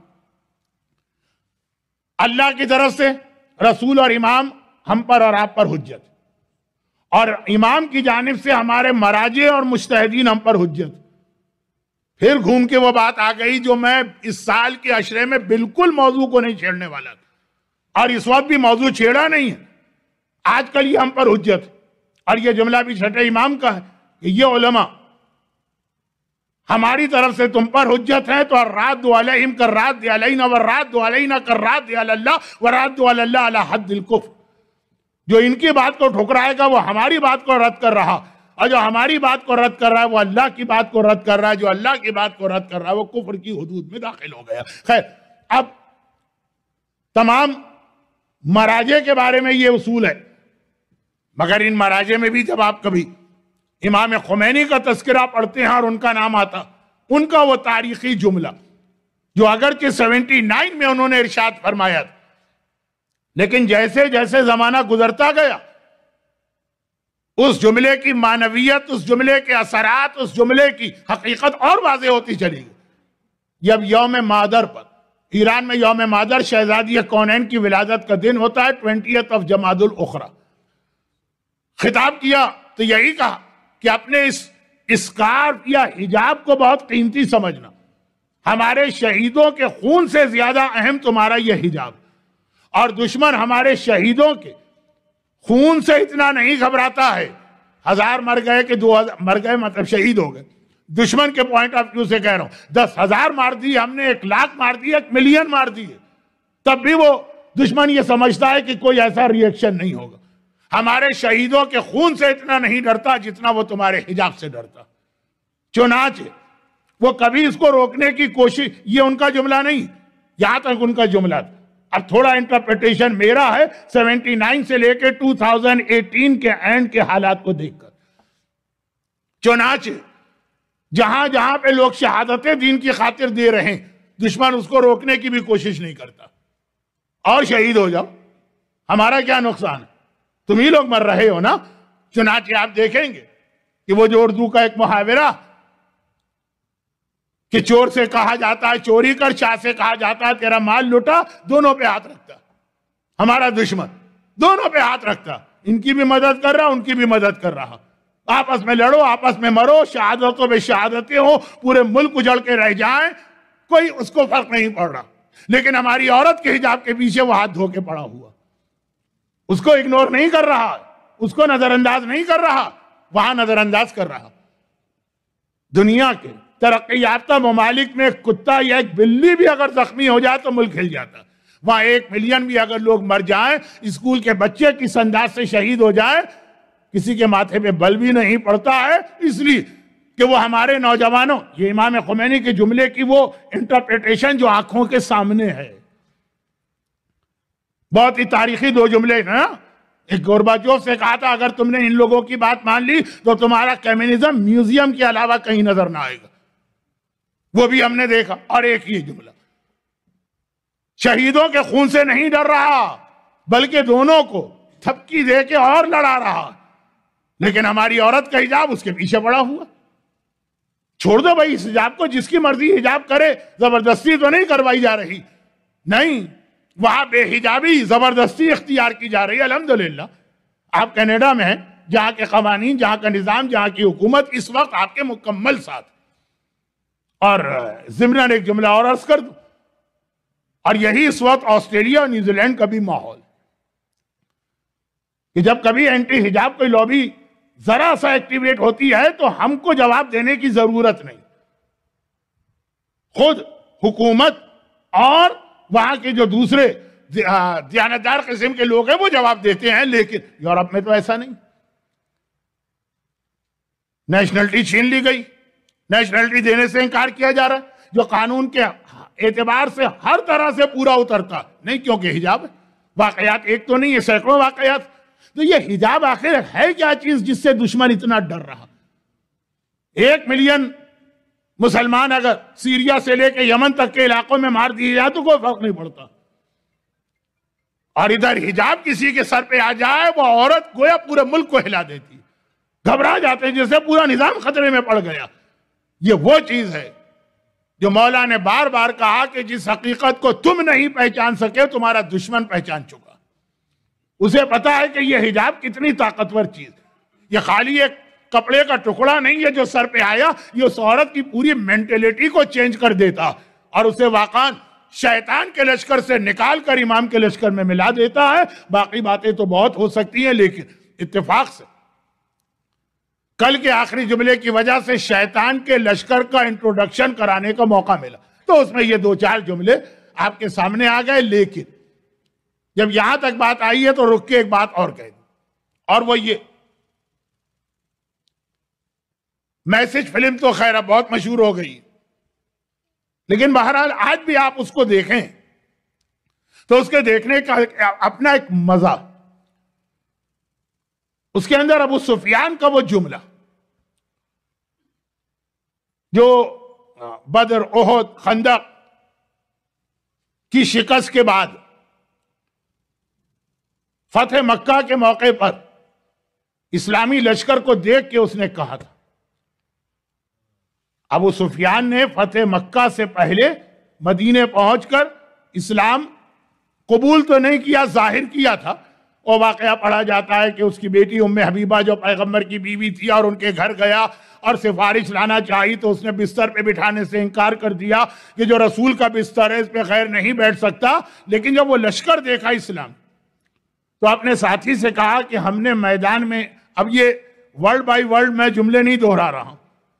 Speaker 1: اللہ کی طرف سے رسول اور امام ہم پر اور آپ پر حجت، اور امام کی جانب سے ہمارے مراجع اور مجتہدین ہم پر حجت۔ پھر گھوم کے وہ بات آ گئی جو میں اس سال کے عشرے میں بالکل موضوع کو نہیں چھیڑنے والا تھا، اور اس وقت بھی موضوع چھیڑا نہیں ہے۔ آج کل یہ ہم پر حجت، اور یہ جملہ بھی چھٹے امام کا ہے کہ یہ علماء ہماری طرف سے تم پر حجت ہیں، تو الراد علیہم کالراد علینا والراد علینا کالراد علی اللہ والراد علی اللہ علی حد الکفر۔ جو ان کی بات کو ٹھکرائے گا وہ ہماری بات کو رد کر رہا، اور جو ہماری بات کو رد کر رہا ہے وہ اللہ کی بات کو رد کر رہا ہے، جو اللہ کی بات کو رد کر رہا ہے وہ کفر کی حدود میں داخل ہو گیا۔ خیر، اب تمام مراجع کے بارے میں یہ اصول ہے، مگر ان مراجع میں بھی جب آپ کبھی امام خمینی کا تذکرہ پڑھتے ہیں اور ان کا نام آتا، ان کا وہ تاریخی جملہ جو اگرچہ سیونٹی نائن میں انہوں نے ارشاد فرمایا تھا، لیکن جیسے جیسے زمانہ گزرتا گیا اس جملے کی معنویت، اس جملے کے اثرات، اس جملے کی حقیقت اور واضح ہوتی چلی گئی۔ جب یوم مادر پر، ایران میں یوم مادر شہزادی کونین کی ولادت کا دن ہوتا ہے ٹوینٹیتھ آف جمادی الاخری، خطاب کیا تو یہی کہا کہ اپنے اس اسکارف یا حجاب کو بہت قیمتی سمجھنا، ہمارے شہیدوں کے خون سے زیادہ اہم تمہارا یہ حجاب، اور دشمن ہمارے شہیدوں کے خون سے اتنا نہیں گھبراتا ہے، ہزار مر گئے کہ دو ہزار مر گئے مطلب شہید ہو گئے، دشمن کے پوائنٹ آف ویو سے کہہ رہا ہوں، دس ہزار مار دی ہم نے، ایک لاکھ مار دی، ایک ملین مار دیے، تب بھی وہ دشمن یہ سمجھتا ہے کہ کوئی ایسا ری ایکشن نہیں ہوگا۔ ہمارے شہیدوں کے خون سے اتنا نہیں ڈرتا جتنا وہ تمہارے حجاب سے ڈرتا۔ چنانچہ وہ کبھی اس کو روکنے کی کوشش، یہ ان کا جملہ نہیں، یہاں تک ان کا جملہ تھا۔ اب تھوڑا انٹرپریٹیشن میرا ہے سیونٹی نائن سے لے کے ٹو تھاؤزینڈ ایٹین کے اینڈ کے حالات کو دیکھ کر۔ چنانچہ جہاں جہاں پہ لوگ شہادتیں دین کی خاطر دے رہے ہیں، دشمن اس کو روکنے کی بھی کوشش نہیں کرتا، اور شہید ہو جاؤ، ہمارا کیا نقصان ہے، تم ہی لوگ مر رہے ہو نا۔ چنانچہ آپ دیکھیں گے کہ وہ جو اردو کا ایک محاورہ کہ چور سے کہا جاتا ہے چوری کر، شاہ سے کہا جاتا ہے تیرا مال لٹا، دونوں پہ ہاتھ رکھتا ہمارا دشمن، دونوں پہ ہاتھ رکھتا، ان کی بھی مدد کر رہا، ان کی بھی مدد کر رہا۔ آپس میں لڑو، آپس میں مرو، شہادتوں پہ شہادتیں ہو، پورے ملک اجڑ کے رہ جائیں، کوئی اس کو فرق نہیں پڑ رہا، لیکن ہماری عورت کے حجاب کے پیچھے وہ ہاتھ دھو کے پڑا ہوا، اس کو اگنور نہیں کر رہا، اس کو نظر انداز نہیں کر رہا، وہاں نظر انداز کر رہا۔ دنیا کے ترقی یافتہ ممالک میں ایک کتا یا ایک بلی بھی اگر زخمی ہو جائے تو ملک ہل جاتا، وہاں ایک ملین بھی اگر لوگ مر جائیں، اسکول کے بچے کس انداز سے شہید ہو جائیں، کسی کے ماتھے پہ بل بھی نہیں پڑتا ہے، اس لیے کہ وہ ہمارے نوجوانوں، یہ امام خمینی کے جملے کی وہ انٹرپریٹیشن جو آنکھوں کے سامنے ہے۔ بہت ہی تاریخی دو جملے ہیں۔ ایک گورباچوف سے کہا تھا اگر تم نے ان لوگوں کی بات مان لی تو تمہارا کمیونزم میوزیم کے علاوہ کہیں نظر نہ آئے گا، وہ بھی ہم نے دیکھا۔ اور ایک ہی جملہ، شہیدوں کے خون سے نہیں ڈر رہا بلکہ دونوں کو تھپکی دے کے اور لڑا رہا، لیکن ہماری عورت کا حجاب اس کے پیچھے پڑا ہوا۔ چھوڑ دو بھائی اس حجاب کو، جس کی مرضی حجاب کرے، زبردستی تو نہیں کروائی جا رہی، نہیں، وہاں بے حجابی زبردستی اختیار کی جا رہی ہے۔ الحمدللہ آپ کینیڈا میں ہیں جہاں کے قوانین، جہاں کا نظام، جہاں کی حکومت اس وقت آپ کے مکمل ساتھ۔ اور ضمناً ایک جملہ اور عرض کر دوں، اور یہی اس وقت آسٹریلیا اور نیوزی لینڈ کا بھی ماحول کہ جب کبھی اینٹی حجاب کوئی لابی ذرا سا ایکٹیویٹ ہوتی ہے تو ہم کو جواب دینے کی ضرورت نہیں، خود حکومت اور وہاں کے جو دوسرے دیانتدار قسم کے لوگ ہیں وہ جواب دیتے ہیں، لیکن یورپ میں تو ایسا نہیں. نیشنلٹی چھین لی گئی، نیشنلٹی دینے سے انکار کیا جا رہا ہے، جو قانون کے اعتبار سے ہر طرح سے پورا اترتا نہیں، کیونکہ حجاب واقعات ایک تو نہیں، یہ سینکڑوں واقعات. تو یہ حجاب آخر ہے کیا چیز جس سے دشمن اتنا ڈر رہا؟ ایک ملین مسلمان اگر سیریا سے لے کے یمن تک کے علاقوں میں مار دیے جائے تو کوئی فرق نہیں پڑتا، اور ادھر حجاب کسی کے سر پہ آ جائے وہ عورت گویا پورے ملک کو ہلا دیتی، گھبرا جاتے ہیں جیسے پورا نظام خطرے میں پڑ گیا. یہ وہ چیز ہے جو مولا نے بار بار کہا کہ جس حقیقت کو تم نہیں پہچان سکے تمہارا دشمن پہچان چکا. اسے پتا ہے کہ یہ حجاب کتنی طاقتور چیز، یہ خالی ایک کپڑے کا ٹکڑا نہیں ہے جو سر پہ آیا، یہ اس عورت کی پوری مینٹیلیٹی کو چینج کر دیتا اور اسے واقعاً شیطان کے لشکر سے نکال کر امام کے لشکر میں ملا دیتا ہے. باقی باتیں تو بہت ہو سکتی ہیں، لیکن اتفاق سے کل کے آخری جملے کی وجہ سے شیطان کے لشکر کا انٹروڈکشن کرانے کا موقع ملا، تو اس میں یہ دو چار جملے آپ کے سامنے آ گئے. لیکن جب یہاں تک بات آئی ہے تو رک کے ایک بات اور کہہ دوں، اور وہ یہ میسج فلم تو خیر اب بہت مشہور ہو گئی، لیکن بہرحال آج بھی آپ اس کو دیکھیں تو اس کے دیکھنے کا اپنا ایک مزہ. اس کے اندر ابو سفیان کا وہ جملہ جو بدر، احد، خندق کی شکست کے بعد فتح مکہ کے موقع پر اسلامی لشکر کو دیکھ کے اس نے کہا تھا. ابو سفیان نے فتح مکہ سے پہلے مدینے پہنچ کر اسلام قبول تو نہیں کیا، ظاہر کیا تھا. اور واقعہ پڑھا جاتا ہے کہ اس کی بیٹی ام حبیبہ جو پیغمبر کی بیوی تھی اور ان کے گھر گیا اور سفارش لانا چاہی تو اس نے بستر پہ بٹھانے سے انکار کر دیا کہ جو رسول کا بستر ہے اس پہ خیر نہیں بیٹھ سکتا. لیکن جب وہ لشکر دیکھا اسلام تو اپنے ساتھی سے کہا کہ ہم نے میدان میں، اب یہ ورلڈ بائی ورلڈ میں جملے نہیں دہرا رہا ہوں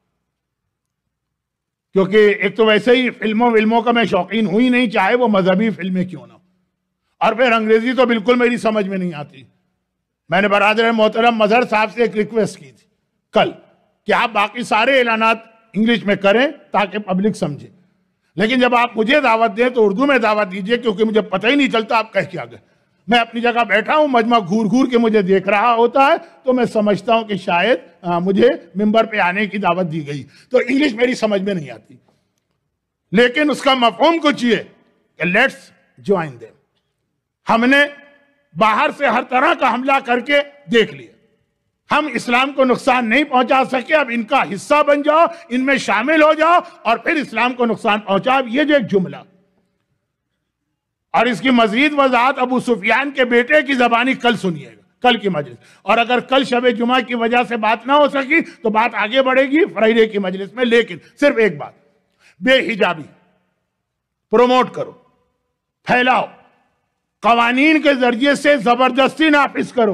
Speaker 1: کیونکہ ایک تو ویسے ہی فلموں ولموں کا میں شوقین ہوئی نہیں، چاہے وہ مذہبی فلمیں کیوں نہ، اور پھر انگریزی تو بالکل میری سمجھ میں نہیں آتی. میں نے برادر محترم مظہر صاحب سے ایک ریکویسٹ کی تھی کل کہ آپ باقی سارے اعلانات انگلش میں کریں تاکہ پبلک سمجھے، لیکن جب آپ مجھے دعوت دیں تو اردو میں دعوت دیجئے کیونکہ مجھے پتہ ہی نہیں چلتا آپ کہہ کیا گئے. میں اپنی جگہ بیٹھا ہوں، مجمع گھور گھور کے مجھے دیکھ رہا ہوتا ہے تو میں سمجھتا ہوں کہ شاید مجھے ممبر پہ آنے کی دعوت دی گئی، تو انگلش میری سمجھ میں نہیں آتی، لیکن اس کا مفہوم کچھ یہ کہ لیٹس جوائن دیم. ہم نے باہر سے ہر طرح کا حملہ کر کے دیکھ لیا، ہم اسلام کو نقصان نہیں پہنچا سکے، اب ان کا حصہ بن جاؤ، ان میں شامل ہو جاؤ اور پھر اسلام کو نقصان پہنچاؤ. یہ جو ایک جملہ، اور اس کی مزید وضاحت ابو سفیان کے بیٹے کی زبانی کل سنیے گا، کل کی مجلس. اور اگر کل شب جمعہ کی وجہ سے بات نہ ہو سکی تو بات آگے بڑھے گی فرائیڈے کی مجلس میں. لیکن صرف ایک بات، بے حجابی پروموٹ کرو، پھیلاؤ، قوانین کے ذریعے سے زبردستی نافذ کرو.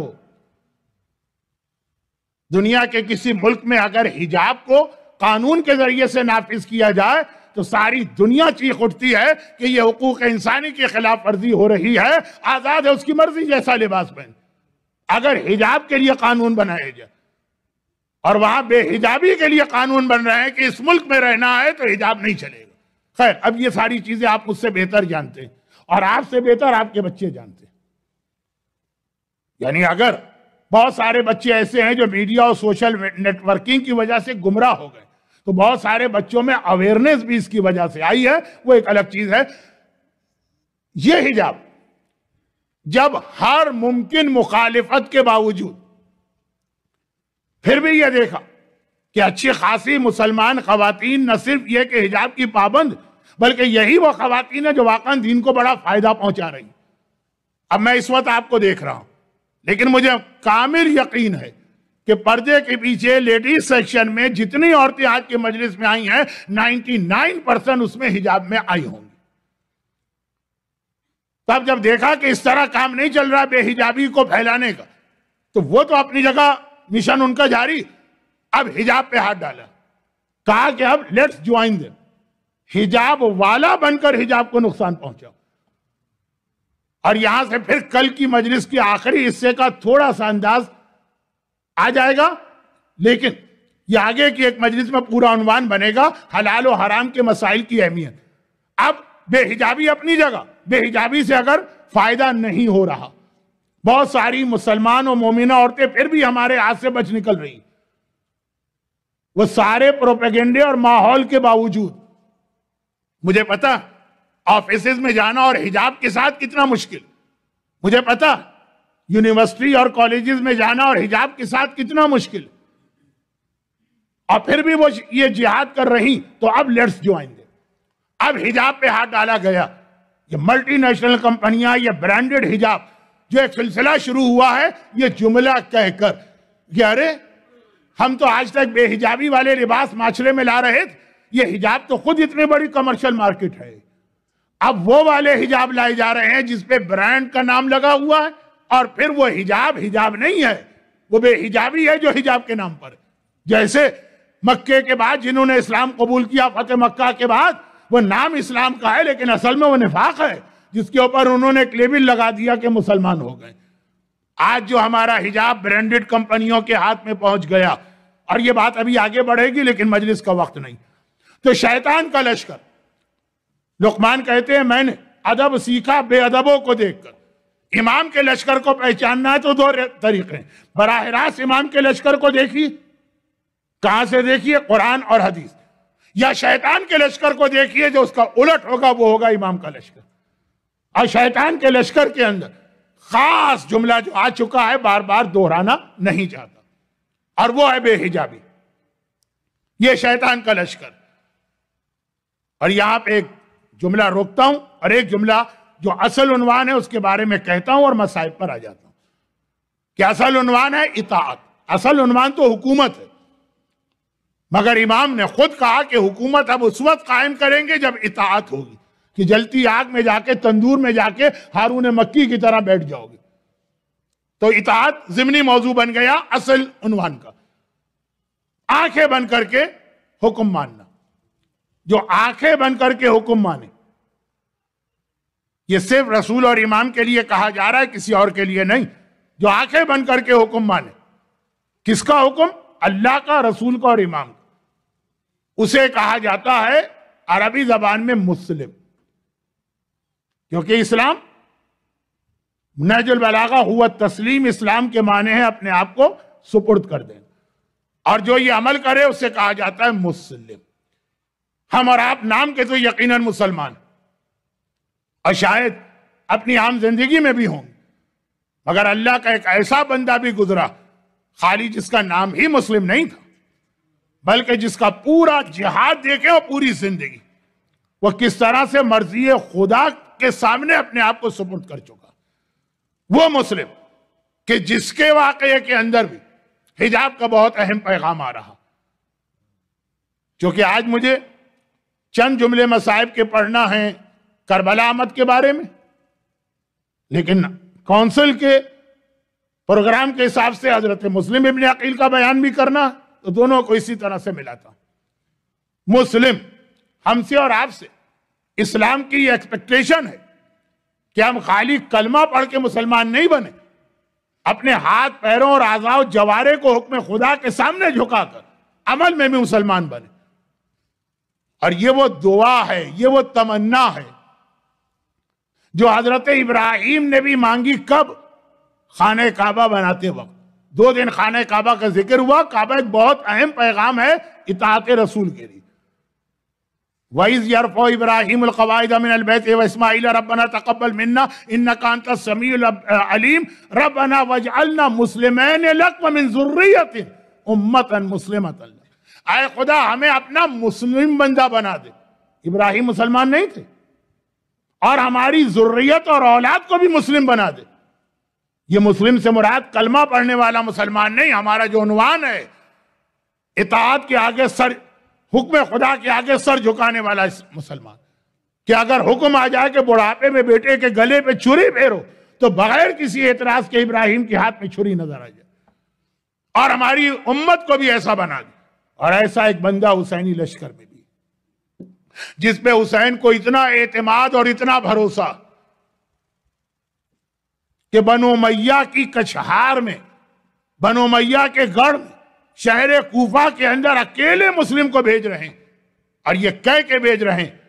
Speaker 1: دنیا کے کسی ملک میں اگر حجاب کو قانون کے ذریعے سے نافذ کیا جائے تو ساری دنیا چیخ اٹھتی ہے کہ یہ حقوق انسانی کی خلاف ورزی ہو رہی ہے. آزاد ہے اس کی مرضی جیسا لباس پہن. اگر حجاب کے لیے قانون بنائے جائے اور وہاں بے حجابی کے لیے قانون بن رہے ہیں کہ اس ملک میں رہنا ہے تو حجاب نہیں چلے گا. خیر، اب یہ ساری چیزیں آپ مجھ سے بہتر جانتے ہیں اور آپ سے بہتر آپ کے بچے جانتے ہیں. یعنی اگر بہت سارے بچے ایسے ہیں جو میڈیا اور سوشل نیٹ ورکنگ کی وجہ سے گمراہ ہو گئے تو بہت سارے بچوں میں اویئرنیس بھی اس کی وجہ سے آئی ہے، وہ ایک الگ چیز ہے. یہ حجاب جب ہر ممکن مخالفت کے باوجود پھر بھی یہ دیکھا کہ اچھی خاصی مسلمان خواتین نہ صرف یہ کہ حجاب کی پابند بلکہ یہی وہ خواتین ہیں جو واقعاً دین کو بڑا فائدہ پہنچا رہی. اب میں اس وقت آپ کو دیکھ رہا ہوں لیکن مجھے کامل یقین ہے کہ پردے کے پیچھے لیڈیز سیکشن میں جتنی عورتیں آج کے مجلس میں آئی ہیں نائنٹی نائن پرسنٹ اس میں حجاب میں آئی ہوں گی. تب جب دیکھا کہ اس طرح کام نہیں چل رہا بے حجابی کو پھیلانے کا تو وہ تو اپنی جگہ مشن ان کا جاری، اب حجاب پہ ہاتھ ڈالا، کہا کہ اب لیٹس جوائن دیم. حجاب والا بن کر حجاب کو نقصان پہنچاؤ. اور یہاں سے پھر کل کی مجلس کی آخری حصے کا تھوڑا سا انداز آ جائے گا، لیکن یہ آگے کی ایک مجلس میں پورا عنوان بنے گا حلال و حرام کے مسائل کی اہمیت. اب بے حجابی اپنی جگہ، بے حجابی سے اگر فائدہ نہیں ہو رہا، بہت ساری مسلمان و مومنہ عورتیں پھر بھی ہمارے ہاتھ سے بچ نکل رہی، وہ سارے پروپیگنڈے اور ماحول کے باوجود. مجھے پتا آفیسز میں جانا اور حجاب کے ساتھ کتنا مشکل، مجھے پتا یونیورسٹی اور کالجز میں جانا اور حجاب کے ساتھ کتنا مشکل، اور پھر بھی وہ یہ جہاد کر رہی. تو اب لیٹس جوائن دے. اب حجاب پہ ہاتھ ڈالا گیا. یہ ملٹی نیشنل کمپنیاں، یہ برانڈڈ حجاب جو ایک سلسلہ شروع ہوا ہے، یہ جملہ کہہ کر کہ ارے ہم تو آج تک بے حجابی والے لباس معاشرے میں لا رہے تھے، یہ حجاب تو خود اتنی بڑی کمرشل مارکیٹ ہے. اب وہ والے حجاب لائے جا رہے ہیں جس پہ برانڈ کا نام لگا ہوا ہے، اور پھر وہ حجاب حجاب نہیں ہے، وہ بے حجابی ہے جو حجاب کے نام پر ہے. جیسے مکے کے بعد جنہوں نے اسلام قبول کیا فتح مکہ کے بعد، وہ نام اسلام کا ہے لیکن اصل میں وہ نفاق ہے جس کے اوپر انہوں نے ایک لیبل لگا دیا کہ مسلمان ہو گئے. آج جو ہمارا حجاب برانڈڈ کمپنیوں کے ہاتھ میں پہنچ گیا، اور یہ بات ابھی آگے بڑھے گی لیکن مجلس کا وقت نہیں. تو شیطان کا لشکر، لقمان کہتے ہیں میں نے ادب سیکھا بے ادبوں کو دیکھ کر. امام کے لشکر کو پہچاننا ہے تو دو طریقے ہیں. براہ راست امام کے لشکر کو دیکھیے، کہاں سے دیکھیے؟ قرآن اور حدیث. یا شیطان کے لشکر کو دیکھیے، جو اس کا الٹ ہوگا وہ ہوگا امام کا لشکر. اور شیطان کے لشکر کے اندر خاص جملہ جو آ چکا ہے، بار بار دہرانا نہیں چاہتا، اور وہ ہے بے حجابی. یہ شیطان کا لشکر. اور یہاں پہ ایک جملہ روکتا ہوں اور ایک جملہ جو اصل عنوان ہے اس کے بارے میں کہتا ہوں اور مسائل پر آ جاتا ہوں. کہ اصل عنوان ہے اطاعت. اصل عنوان تو حکومت ہے، مگر امام نے خود کہا کہ حکومت اب اس وقت قائم کریں گے جب اطاعت ہوگی، کہ جلتی آگ میں جا کے، تندور میں جا کے ہارون مکی کی طرح بیٹھ جاؤ گے. تو اطاعت ضمنی موضوع بن گیا اصل عنوان کا. آنکھیں بند کر کے حکم ماننا. جو آنکھیں بند کر کے حکم مانے، یہ صرف رسول اور امام کے لیے کہا جا رہا ہے، کسی اور کے لیے نہیں. جو آنکھیں بند کر کے حکم مانے، کس کا حکم؟ اللہ کا، رسول کا اور امام کا. اسے کہا جاتا ہے عربی زبان میں مسلم. کیونکہ اسلام، نہج البلاغہ ہوا تسلیم، اسلام کے معنی ہے اپنے آپ کو سپرد کر دینا، اور جو یہ عمل کرے اسے کہا جاتا ہے مسلم. ہم اور آپ نام کے تو یقیناً مسلمان، اور شاید اپنی عام زندگی میں بھی ہوں، مگر اللہ کا ایک ایسا بندہ بھی گزرا خالی جس کا نام ہی مسلم نہیں تھا، بلکہ جس کا پورا جہاد دیکھے اور پوری زندگی وہ کس طرح سے مرضی خدا کے سامنے اپنے آپ کو سپرد کر چکا. وہ مسلم کہ جس کے واقعے کے اندر بھی حجاب کا بہت اہم پیغام آ رہا. چونکہ آج مجھے چند جملے مصائب کے پڑھنا ہیں کربلا آمد کے بارے میں، لیکن کونسل کے پروگرام کے حساب سے حضرت مسلم ابن عقیل کا بیان بھی کرنا، تو دونوں کو اسی طرح سے ملا تھا. مسلم ہم سے اور آپ سے اسلام کی یہ ایکسپیکٹیشن ہے کہ ہم خالی کلمہ پڑھ کے مسلمان نہیں بنے، اپنے ہاتھ پیروں اور اعضاء و جوارے کو حکم خدا کے سامنے جھکا کر عمل میں بھی مسلمان بنے. اور یہ وہ دعا ہے، یہ وہ تمنا ہے جو حضرت ابراہیم نے بھی مانگی. کب؟ خانہ کعبہ بناتے وقت. دو دن خانہ کعبہ کا ذکر ہوا. کعبہ ایک بہت اہم پیغام ہے اطاعت رسول کے لیے. وَإِذْ يَرْفَعُ إِبْرَاهِيمُ الْقَوَاعِدَ مِنَ الْبَيْتِ وَإِسْمَاعِيلُ رَبَّنَا تَقَبَّلْ مِنَّا إِنَّكَ أَنْتَ السَّمِيعُ الْعَلِيمُ رَبَّنَا وَاجْعَلْنَا مُسْلِمَيْنِ لَكَ وَمِنْ ذُرِّيَّتِنَا أُمَّةً مُسْلِمَةً لَكَ. اے خدا ہمیں اپنا مسلم بندہ بنا دے. ابراہیم مسلمان نہیں تھے، اور ہماری ذریت اور اولاد کو بھی مسلم بنا دے. یہ مسلم سے مراد کلمہ پڑھنے والا مسلمان نہیں. ہمارا جو عنوان ہے اطاعت کے آگے سر، حکم خدا کے آگے سر جھکانے والا مسلمان، کہ اگر حکم آ جائے کہ بڑھاپے میں بیٹے کے گلے پہ چھری پھیرو، تو بغیر کسی اعتراض کے ابراہیم کے ہاتھ میں چھری نظر آ جائے. اور ہماری امت کو بھی ایسا بنا دے. اور ایسا ایک بندہ حسینی لشکر میں بھی. جس پہ حسین کو اتنا اعتماد اور اتنا بھروسہ کہ بنو امیہ کی کچھہار میں، بنو امیہ کے گڑھ میں، شہر کوفہ کے اندر اکیلے مسلم کو بھیج رہے ہیں، اور یہ کہہ کے بھیج رہے ہیں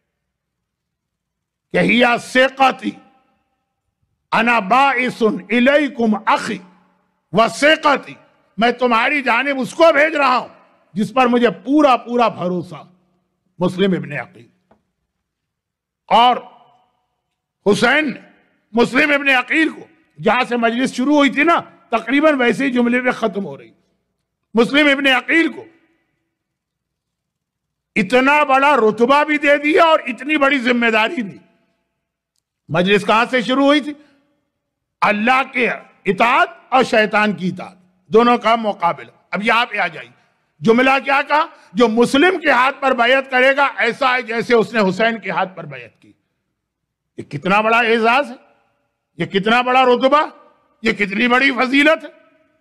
Speaker 1: کہ ہیا سیقتی انا باعث الیکم اخی وسیقتی، میں تمہاری جانب اس کو بھیج رہا ہوں جس پر مجھے پورا پورا بھروسہ، مسلم ابن عقیل۔ اور حسین نے مسلم ابن عقیل کو، جہاں سے مجلس شروع ہوئی تھی نا، تقریباً ویسے ہی جملے پہ ختم ہو رہی، مسلم ابن عقیل کو اتنا بڑا رتبہ بھی دے دیا اور اتنی بڑی ذمہ داری دی۔ مجلس کہاں سے شروع ہوئی تھی؟ اللہ کے اطاعت اور شیطان کی اطاعت، دونوں کا مقابلہ۔ اب یہاں پہ آ جائیے، جملہ کیا کہا؟ جو مسلم کے ہاتھ پر بیعت کرے گا ایسا ہے جیسے اس نے حسین کے ہاتھ پر بیعت کی۔ یہ کتنا بڑا اعزاز ہے، یہ کتنا بڑا رتبہ، یہ کتنی بڑی فضیلت ہے۔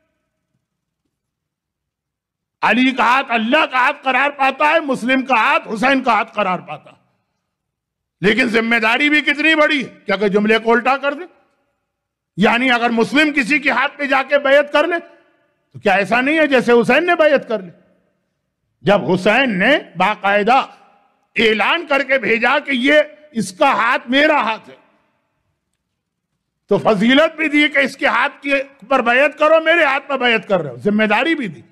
Speaker 1: علی کا ہاتھ اللہ کا ہاتھ قرار پاتا ہے، مسلم کا ہاتھ حسین کا ہاتھ قرار پاتا ہے، لیکن ذمہ داری بھی کتنی بڑی ہے۔ کیا کہ جملے کو الٹا کر دے، یعنی اگر مسلم کسی کے ہاتھ پہ جا کے بیعت کر لے تو کیا ایسا نہیں ہے جیسے حسین نے بیعت کر لی؟ جب حسین نے باقاعدہ اعلان کر کے بھیجا کہ یہ اس کا ہاتھ میرا ہاتھ ہے، تو فضیلت بھی دی کہ اس کے ہاتھ کی پر بیعت کرو، میرے ہاتھ پر بیعت کر رہے ہو، ذمہ داری بھی دی۔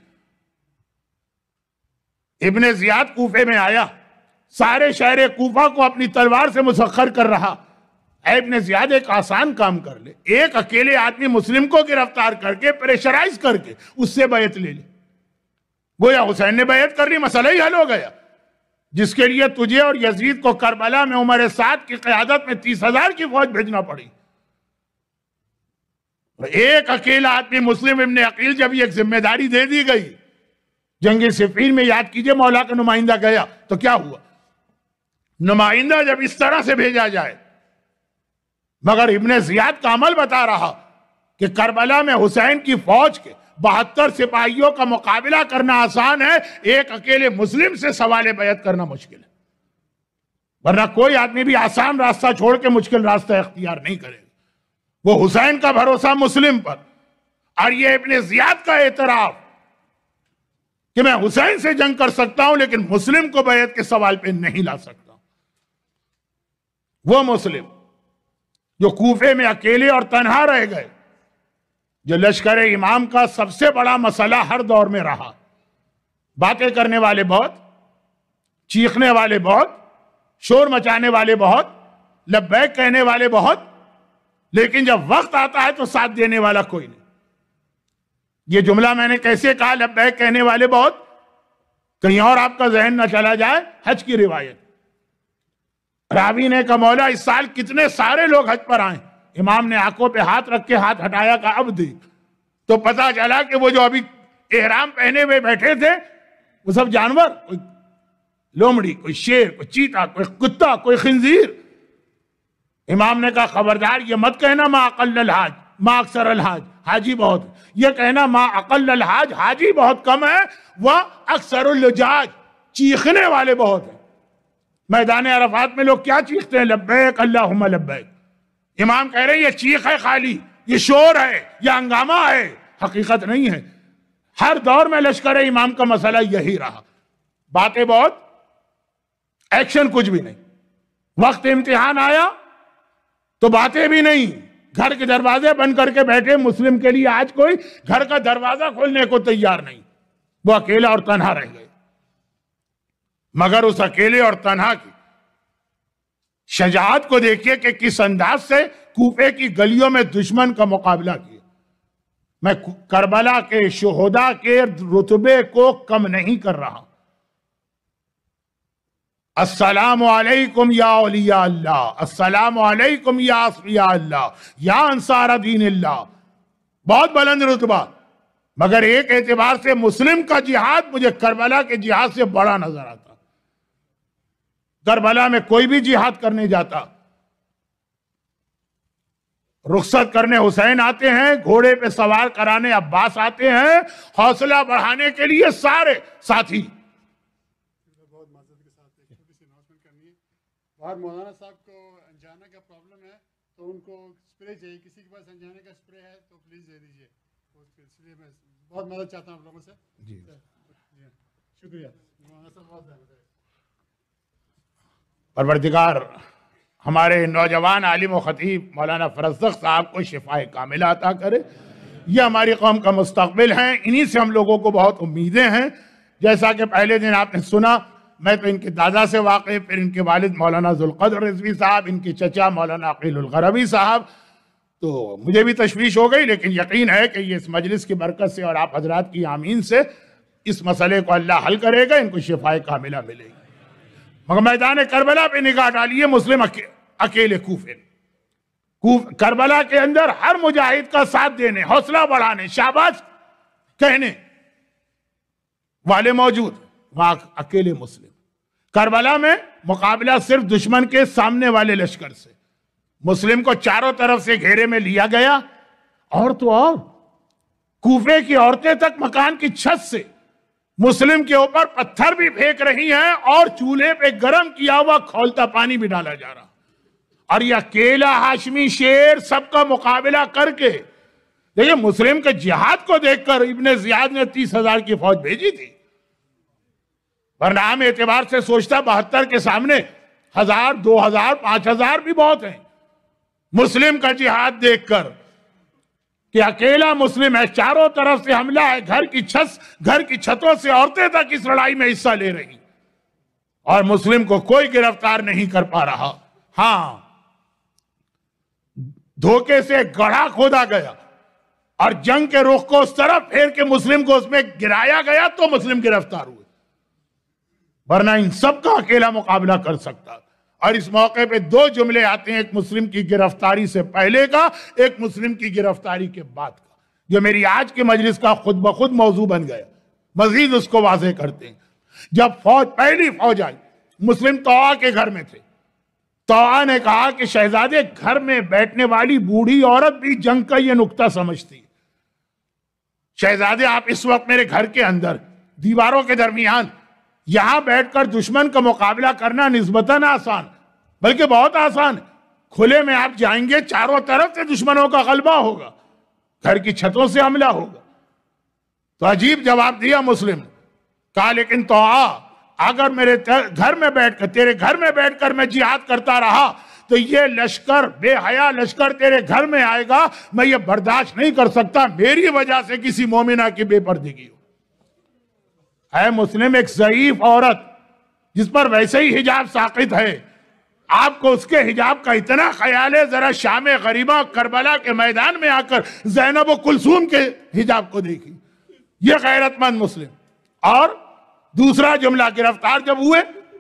Speaker 1: ابن زیاد کوفے میں آیا، سارے شہر کوفہ کو اپنی تلوار سے مسخر کر رہا۔ اے ابن زیاد، ایک آسان کام کر لے، ایک اکیلے آدمی مسلم کو گرفتار کر کے پریشرائز کر کے اس سے بیعت لے لے۔ گویا حسین نے بیعت کر لی، مسئلہ ہی حل ہو گیا، جس کے لیے تجھے اور یزید کو کربلا میں عمر سعد کی قیادت میں تیس ہزار کی فوج بھیجنا پڑی۔ ایک اکیلا آدمی مسلم ابن عقیل جب یہ ایک ذمہ داری دے دی گئی، جنگ صفین میں یاد کیجئے مولا کا نمائندہ گیا تو کیا ہوا؟ نمائندہ جب اس طرح سے بھیجا جائے، مگر ابن زیاد کا عمل بتا رہا کہ کربلا میں حسین کی فوج کے بہتر سپاہیوں کا مقابلہ کرنا آسان ہے، ایک اکیلے مسلم سے سوال بیعت کرنا مشکل ہے، ورنہ کوئی آدمی بھی آسان راستہ چھوڑ کے مشکل راستہ اختیار نہیں کرے گا۔ وہ حسین کا بھروسہ مسلم پر، اور یہ ابن زیاد کا اعتراف کہ میں حسین سے جنگ کر سکتا ہوں لیکن مسلم کو بیعت کے سوال پہ نہیں لا سکتا۔ وہ مسلم جو کوفے میں اکیلے اور تنہا رہ گئے، جو لشکر امام کا سب سے بڑا مسئلہ ہر دور میں رہا، باتیں کرنے والے بہت، چیخنے والے بہت، شور مچانے والے بہت، لبیک کہنے والے بہت، لیکن جب وقت آتا ہے تو ساتھ دینے والا کوئی نہیں۔ یہ جملہ میں نے کیسے کہا، لبیک کہنے والے بہت؟ کہیں اور آپ کا ذہن نہ چلا جائے، حج کی روایت، راوی نے کہا مولا اس سال کتنے سارے لوگ حج پر آئیں، امام نے آنکھوں پہ ہاتھ رکھ کے ہاتھ ہٹایا، کہا اب دیکھ، تو پتا چلا کہ وہ جو ابھی احرام پہنے ہوئے بیٹھے تھے وہ سب جانور، کوئی لومڑی، کوئی شیر، کوئی چیتا، کوئی کتا، کوئی خنزیر۔ امام نے کہا خبردار یہ مت کہنا ما اقل الحاج، ما اکثر الحاج، حاجی بہت، یہ کہنا ما اقل الحاج، حاجی بہت کم ہے، وہ اکثر الحجاج، چیخنے والے بہت ہیں۔ میدان عرفات میں لوگ کیا چیختے ہیں؟ لبیک اللہم لبیک۔ امام کہہ رہے ہیں یہ چیخ ہے خالی، یہ شور ہے، یہ ہنگامہ ہے، حقیقت نہیں ہے۔ ہر دور میں لشکر امام کا مسئلہ یہی رہا، باتیں بہت، ایکشن کچھ بھی نہیں۔ وقت امتحان آیا تو باتیں بھی نہیں، گھر کے دروازے بند کر کے بیٹھے مسلم کے لیے آج کوئی گھر کا دروازہ کھولنے کو تیار نہیں، وہ اکیلا اور تنہا رہ گئے۔ مگر اس اکیلے اور تنہا کی شجاعت کو دیکھیے کہ کس انداز سے کوفے کی گلیوں میں دشمن کا مقابلہ کیا۔ میں کربلا کے شہداء کے رتبے کو کم نہیں کر رہا۔ السلام علیکم یا اولیاء اللہ، السلام علیکم یا اصفیاء اللہ، یا انصار دین اللہ، بہت بلند رتبہ، مگر ایک اعتبار سے مسلم کا جہاد مجھے کربلا کے جہاد سے بڑا نظر آتا۔ کربلا میں کوئی بھی جہاد کرنے جاتا، رخصت کرنے حسین آتے ہیں، گھوڑے پہ سوار کرانے عباس آتے ہیں، حوصلہ بڑھانے کے لیے سارے ساتھی۔
Speaker 2: اور مولانا صاحب کو انجانا کا پرابلم ہے تو ان کو اسپرے چاہیے، کسی کے پاس انجانے کا اسپرے ہے تو پلیز دے دیجیے، اس لیے میں بہت مدد چاہتا ہوں آپ لوگوں سے.
Speaker 1: جی
Speaker 2: شکریہ مولانا صاحب، بہت زیادہ.
Speaker 1: پروردگار ہمارے نوجوان عالم و خطیب مولانا فرزدق صاحب کو شفائے کاملہ عطا کرے. یہ ہماری قوم کا مستقبل ہیں، انہی سے ہم لوگوں کو بہت امیدیں ہیں. جیسا کہ پہلے دن آپ نے سنا، میں تو ان کے دادا سے واقف، پھر ان کے والد مولانا ذوالقدر رضوی صاحب، ان کے چچا مولانا عقیل الغروی صاحب، تو مجھے بھی تشویش ہو گئی، لیکن یقین ہے کہ یہ اس مجلس کی برکت سے اور آپ حضرات کی آمین سے اس مسئلے کو اللہ حل کرے گا، ان کو شفائے کاملہ ملے گی. مگر میدان کربلا پہ نگاہ ڈالیے، مسلم اکیلے کوفے، کربلا کے اندر ہر مجاہد کا ساتھ دینے، حوصلہ بڑھانے، شاباش کہنے والے موجود، وہاں اکیلے مسلم. کربلا میں مقابلہ صرف دشمن کے سامنے والے لشکر سے، مسلم کو چاروں طرف سے گھیرے میں لیا گیا، اور تو اور کوفے کی عورتیں تک مکان کی چھت سے مسلم کے اوپر پتھر بھی پھینک رہی ہیں، اور چولہے پہ گرم کیا ہوا کھولتا پانی بھی ڈالا جا رہا. اور یہ اکیلا ہاشمی شیر سب کا مقابلہ کر کے، دیکھیں مسلم کے جہاد کو دیکھ کر ابن زیاد نے تیس ہزار کی فوج بھیجی تھی، ورنہ عام اعتبار سے سوچتا بہتر کے سامنے ہزار، دو ہزار، پانچ ہزار بھی بہت ہیں. مسلم کا جہاد دیکھ کر کہ اکیلا مسلم ہے، چاروں طرف سے حملہ ہے، گھر کی چھت گھر کی چھتوں سے عورتیں تک اس لڑائی میں حصہ لے رہی، اور مسلم کو کوئی گرفتار نہیں کر پا رہا. ہاں، دھوکے سے گڑھا کھودا گیا اور جنگ کے رخ کو اس طرف پھیر کے مسلم کو اس میں گرایا گیا تو مسلم گرفتار ہوئے، ورنہ ان سب کا اکیلا مقابلہ کر سکتا. اور اس موقع پہ دو جملے آتے ہیں، ایک مسلم کی گرفتاری سے پہلے کا، ایک مسلم کی گرفتاری کے بعد کا، جو میری آج کے مجلس کا خود بخود موضوع بن گیا. مزید اس کو واضح کرتے ہیں. جب فوج پہلی فوج آئی، مسلم طوعا کے گھر میں تھے. طوعا نے کہا کہ شہزادے، گھر میں بیٹھنے والی بوڑھی عورت بھی جنگ کا یہ نقطہ سمجھتی ہے. شہزادے، آپ اس وقت میرے گھر کے اندر دیواروں کے درمیان یہاں بیٹھ کر دشمن کا مقابلہ کرنا نسبتاً آسان، بلکہ بہت آسان. کھلے میں آپ جائیں گے، چاروں طرف سے دشمنوں کا غلبہ ہوگا، گھر کی چھتوں سے حملہ ہوگا. تو عجیب جواب دیا مسلم نے. کہا لیکن طوعا، اگر میرے گھر میں بیٹھ کر تیرے گھر میں بیٹھ کر میں جہاد کرتا رہا تو یہ لشکر، بے حیا لشکر تیرے گھر میں آئے گا، میں یہ برداشت نہیں کر سکتا میری وجہ سے کسی مومنہ کی بے پردگی ہو. ہے مسلم ایک ضعیف عورت جس پر ویسے ہی حجاب ساقط ہے، آپ کو اس کے حجاب کا اتنا خیال ہے؟ ذرا شام غریبہ کربلا کے میدان میں آ کر زینب و کلثوم کے حجاب کو دیکھی. یہ غیرت مند مسلم. اور دوسرا جملہ، گرفتار جب ہوئے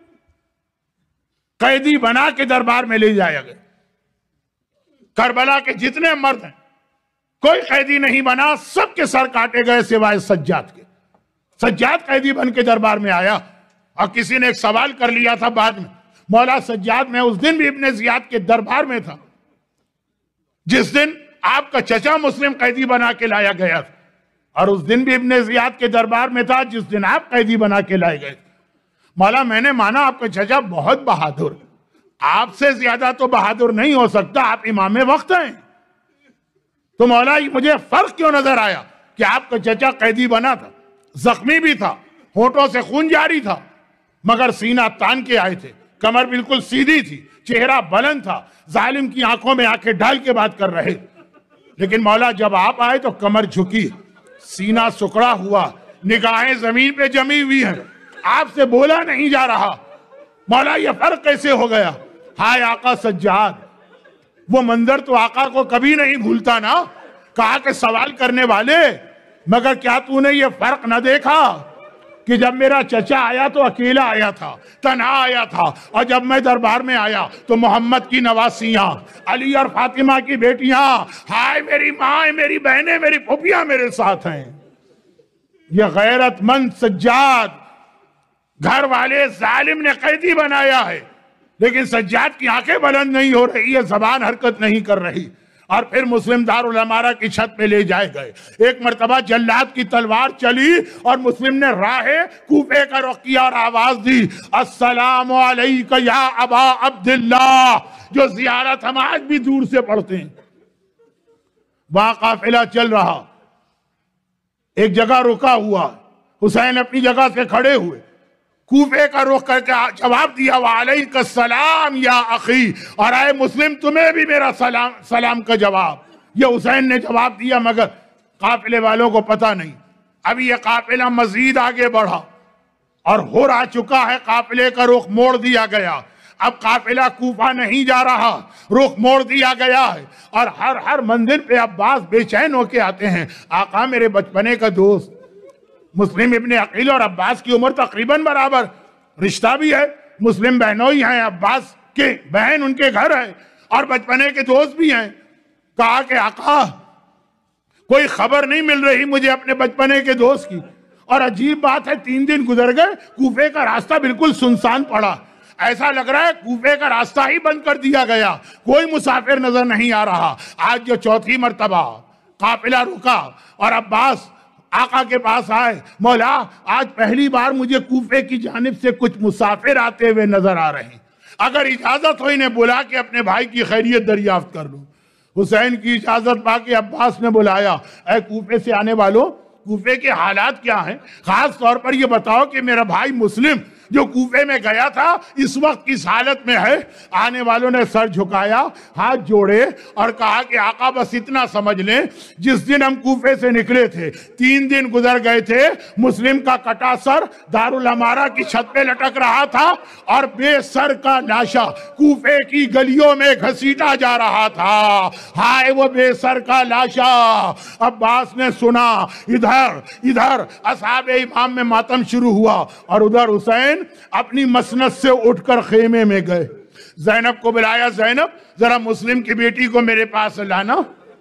Speaker 1: قیدی بنا کے دربار میں لے جایا گیا. کربلا کے جتنے مرد ہیں کوئی قیدی نہیں بنا، سب کے سر کاٹے گئے سوائے سجاد کے. سجاد قیدی بن کے دربار میں آیا، اور کسی نے ایک سوال کر لیا تھا بعد میں، مولا سجاد، میں اس دن بھی ابن زیاد کے دربار میں تھا جس دن آپ کا چچا مسلم قیدی بنا کے لایا گیا تھا، اور اس دن بھی ابن زیاد کے دربار میں تھا جس دن آپ قیدی بنا کے لائے گئے. مولا، میں نے مانا آپ کا چچا بہت بہادر، آپ سے زیادہ تو بہادر نہیں ہو سکتا، آپ امام وقت ہیں. تو مولا مجھے فرق کیوں نظر آیا کہ آپ کا چچا قیدی بنا تھا، زخمی بھی تھا، ہونٹوں سے خون جاری تھا، مگر سینہ تان کے آئے تھے، کمر بالکل سیدھی تھی، چہرہ بلند تھا، ظالم کی آنکھوں میں آنکھیں ڈال کے بات کر رہے. لیکن مولا جب آپ آئے تو کمر جھکی، سینہ سکڑا ہوا، نگاہیں زمین پہ جمی ہوئی ہیں، آپ سے بولا نہیں جا رہا. مولا یہ فرق کیسے ہو گیا؟ ہائے آقا سجاد، وہ منظر تو آقا کو کبھی نہیں بھولتا نا. کہا کہ سوال کرنے والے، مگر کیا تو نے یہ فرق نہ دیکھا کہ جب میرا چچا آیا تو اکیلا آیا تھا، تنہا آیا تھا، اور جب میں دربار میں آیا تو محمد کی نواسیاں، علی اور فاطمہ کی بیٹیاں، ہائے میری ماں، میری بہنیں، میری پھوپھیاں میرے ساتھ ہیں. یہ غیرت مند سجاد، گھر والے ظالم نے قیدی بنایا ہے، لیکن سجاد کی آنکھیں بلند نہیں ہو رہی ہے، زبان حرکت نہیں کر رہی. اور پھر مسلم دارul امارہ کی چھت پہ لے جائے گئے. ایک مرتبہ جلاد کی تلوار چلی اور مسلم نے راہ کوفے کا رخ کیا اور آواز دی السلام علیکہ یا ابا عبداللہ، جو زیارت ہم آج بھی دور سے پڑھتے ہیں. وہاں قافلہ چل رہا، ایک جگہ رکا ہوا، حسین اپنی جگہ سے کھڑے ہوئے، کوفے کا رخ کر کے جواب دیا وعلیک السلام یا اخی، اور اے مسلم تمہیں بھی میرا سلام سلام کا جواب. یہ حسین نے جواب دیا، مگر قافلے والوں کو پتہ نہیں. ابھی یہ قافلہ مزید آگے بڑھا اور ہو آ چکا ہے، قافلے کا رخ موڑ دیا گیا. اب قافلہ کوفہ نہیں جا رہا، رخ موڑ دیا گیا ہے، اور ہر ہر منزل پہ عباس بے چین ہو کے آتے ہیں. آقا میرے بچپنے کا دوست مسلم ابن عقیل اور عباس کی عمر تقریباً برابر، رشتہ بھی ہے، مسلم بہنوئی ہیں، عباس کے بہن ان کے گھر ہے اور بچپنے کے دوست بھی ہیں. کہا کہ آقا کوئی خبر نہیں مل رہی مجھے اپنے بچپنے کے دوست کی. اور عجیب بات ہے، تین دن گزر گئے، کوفے کا راستہ بالکل سنسان پڑا. ایسا لگ رہا ہے کوفے کا راستہ ہی بند کر دیا گیا، کوئی مسافر نظر نہیں آ رہا. آج جو چوتھی مرتبہ قافلہ رکا اور عباس آقا کے پاس آئے، مولا آج پہلی بار مجھے کوفے کی جانب سے کچھ مسافر آتے ہوئے نظر آ رہے ہیں، اگر اجازت ہو انہیں بلا کے اپنے بھائی کی خیریت دریافت کر لوں. حسین کی اجازت پا کے عباس نے بلایا، اے کوفے سے آنے والوں، کوفے کے حالات کیا ہیں؟ خاص طور پر یہ بتاؤ کہ میرا بھائی مسلم جو کوفے میں گیا تھا اس وقت کس حالت میں ہے؟ آنے والوں نے سر جھکایا، ہاتھ جوڑے اور کہا کہ آقا بس اتنا سمجھ لیں، جس دن ہم کوفے سے نکلے تھے تین دن گزر گئے تھے، مسلم کا کٹا سر دارالامارہ کی چھت پہ لٹک رہا تھا اور بے سر کا لاشا کوفے کی گلیوں میں گھسیٹا جا رہا تھا. ہائے وہ بے سر کا لاشا! عباس نے سنا، ادھر ادھر اصحاب امام میں ماتم شروع ہوا اور ادھر حسین اپنی مسند سے اٹھ کر خیمے میں گئے. زینب کو بلایا، زینب ذرا مسلم کی بیٹی کو میرے پاس لانا،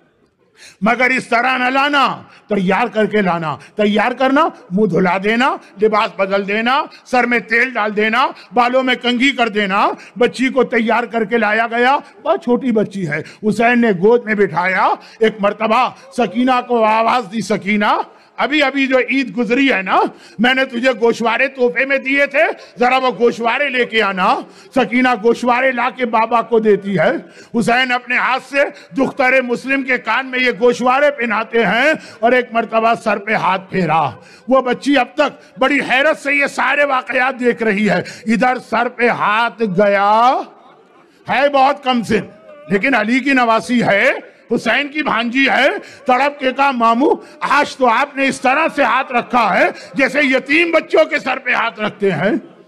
Speaker 1: مگر اس طرح نہ لانا، تیار کر کے لانا. تیار کرنا، منہ دھلا دینا، لباس بدل دینا، سر میں تیل ڈال دینا، بالوں میں کنگھی کر دینا. بچی کو تیار کر کے لایا گیا، بہت چھوٹی بچی ہے. حسین نے گود میں بٹھایا، ایک مرتبہ سکینہ کو آواز دی، سکینہ ابھی ابھی جو عید گزری ہے نا، میں نے تجھے گوشوارے تحفے میں دیے تھے، ذرا وہ گوشوارے لے کے آنا. سکینہ گوشوارے لا کے بابا کو دیتی ہے. حسین اپنے ہاتھ سے دختر مسلم کے کان میں یہ گوشوارے پہناتے ہیں اور ایک مرتبہ سر پہ ہاتھ پھیرا. وہ بچی اب تک بڑی حیرت سے یہ سارے واقعات دیکھ رہی ہے. ادھر سر پہ ہاتھ گیا، ہے بہت کم سن لیکن علی کی نواسی ہے، حسین کی بھانجی ہے. تڑپ کے کہا مامو آج تو آپ نے اس طرح سے ہاتھ رکھا ہے جیسے یتیم بچوں کے سر پہ ہاتھ رکھتے ہیں.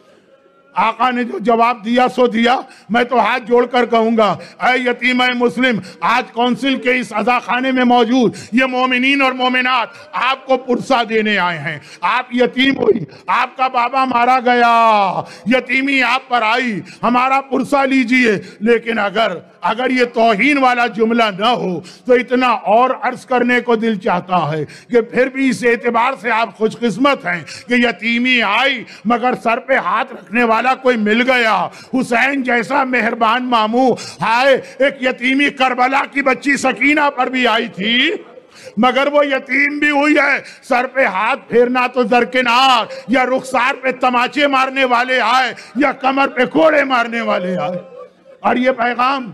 Speaker 1: آقا نے جو جواب دیا سو دیا. میں تو ہاتھ جوڑ کر کہوں گا، اے یتیم اے مسلم، آج کونسل کے اس عزا خانے میں موجود یہ مومنین اور مومنات آپ کو پرسہ دینے آئے ہیں. آپ یتیم ہوئی، آپ کا بابا مارا گیا، یتیمی آپ پر آئی، ہمارا پرسہ لیجئے. لیکن اگر اگر یہ توہین والا جملہ نہ ہو تو اتنا اور عرض کرنے کو دل چاہتا ہے کہ پھر بھی اس اعتبار سے آپ خوش قسمت ہیں کہ یتیمی آئی مگر سر پہ ہاتھ رکھنے والا کوئی مل گیا. حسین جیسا مہربان ماموں، ہائے ایک یتیمی کربلا کی بچی سکینہ پر بھی آئی تھی مگر وہ یتیم بھی ہوئی ہے. سر پہ ہاتھ پھیرنا تو درکنار، یا رخسار پہ تماچے مارنے والے آئے یا کمر پہ کوڑے مارنے والے آئے. اور یہ پیغام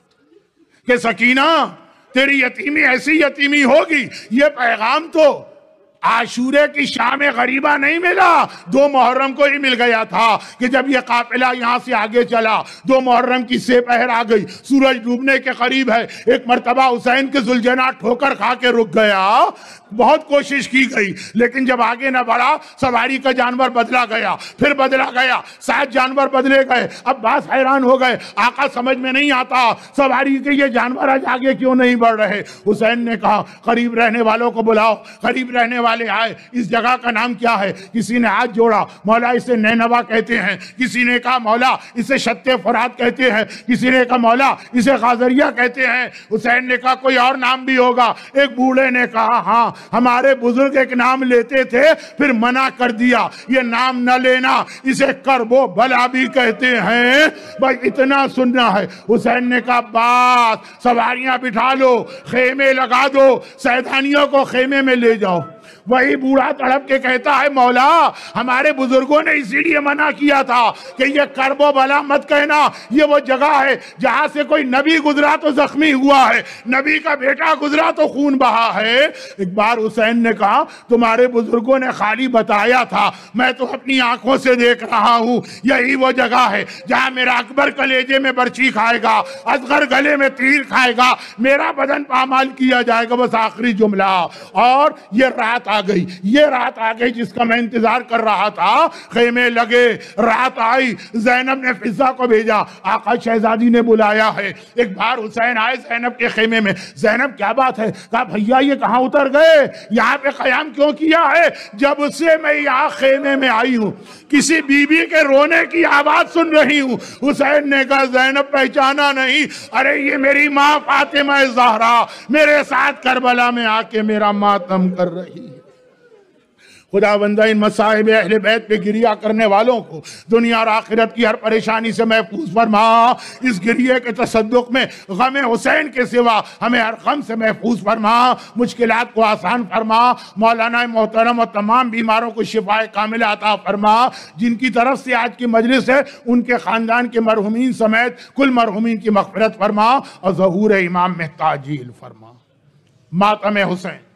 Speaker 1: کہ سکینہ تیری یتیمی ایسی یتیمی ہوگی، یہ پیغام تو عاشورے کی شام غریبہ نہیں ملا، دو محرم کو ہی مل گیا تھا کہ جب یہ قافلہ یہاں سے آگے چلا، دو محرم کی سے پہر آ گئی، سورج ڈوبنے کے قریب ہے. ایک مرتبہ حسین کے ذوالجناح ٹھوکر کھا کے رک گیا. بہت کوشش کی گئی لیکن جب آگے نہ بڑھا، سواری کا جانور بدلا گیا، پھر بدلا گیا، سات جانور بدلے گئے. عباس حیران ہو گئے، آقا سمجھ میں نہیں آتا سواری کے یہ جانور آج آگے کیوں نہیں بڑھ رہے. حسین نے کہا قریب رہنے والوں کو بلاؤ. قریب رہنے والے والے آئے اس جگہ کا نام کیا ہے؟ کسی نے ہاتھ جوڑا، مولا اسے نینوا کہتے ہیں، کسی نے کہا مولا اسے شط فرات کہتے ہیں، کسی نے کہا مولا اسے غازریہ کہتے ہیں۔ حسین نے کہا کوئی اور نام بھی ہوگا؟ ایک بوڑھے نے کہا ہاں ہمارے بزرگ ایک نام لیتے تھے پھر منع کر دیا، یہ نام نہ لینا، اسے کرب و بلا بھی کہتے ہیں، بھائی اتنا سننا ہے۔ حسین نے کہا بات، سواریاں بٹھا لو، خیمے لگا دو، سیدانیوں کو خیمے میں لے جاؤ۔ وہی بوڑھا تڑپ کے کہتا ہے مولا ہمارے بزرگوں نے اسی لیے منع کیا تھا کہ یہ کرب و بلا مت کہنا، یہ وہ جگہ ہے جہاں سے کوئی نبی گزرا تو زخمی ہوا ہے، نبی کا بیٹا گزرا تو خون بہا ہے۔ ایک بار حسین نے کہا تمہارے بزرگوں نے خالی بتایا تھا، میں تو اپنی آنکھوں سے دیکھ رہا ہوں، یہی وہ جگہ ہے جہاں میرا اکبر کلیجے میں برچی کھائے گا، اصغر گلے میں تیر کھائے گا، میرا بدن پامال کیا جائے گا۔ بس آخری جملہ، اور یہ رات آ گئی، یہ رات آ گئی جس کا میں انتظار کر رہا تھا۔ خیمے لگے، رات آئی، زینب نے فضہ کو بھیجا، آقا شہزادی نے بلایا ہے۔ ایک بار حسین آئے زینب کے خیمے میں، زینب کیا بات ہے؟ کہا بھیا یہ کہاں اتر گئے، یہاں پہ قیام کیوں کیا ہے؟ جب سے میں یہاں خیمے میں آئی ہوں کسی بی بی کے رونے کی آواز سن رہی ہوں۔ حسین نے کہا زینب پہچانا نہیں؟ ارے یہ میری ماں فاطمہ زہرا میرے ساتھ کربلا میں آ کے میرا ماتم کر رہی ہے۔ خدا بندہ ان مصائب اہل بیت پہ گریہ کرنے والوں کو دنیا اور آخرت کی ہر پریشانی سے محفوظ فرما، اس گریہ کے تصدق میں غم حسین کے سوا ہمیں ہر غم سے محفوظ فرما، مشکلات کو آسان فرما، مولانا محترم اور تمام بیماروں کو شفاء کاملہ عطا فرما، جن کی طرف سے آج کی مجلس ہے ان کے خاندان کے مرحومین سمیت کل مرحومین کی مغفرت فرما اور ظہور امام میں تعجیل فرما۔ ماتم حسین۔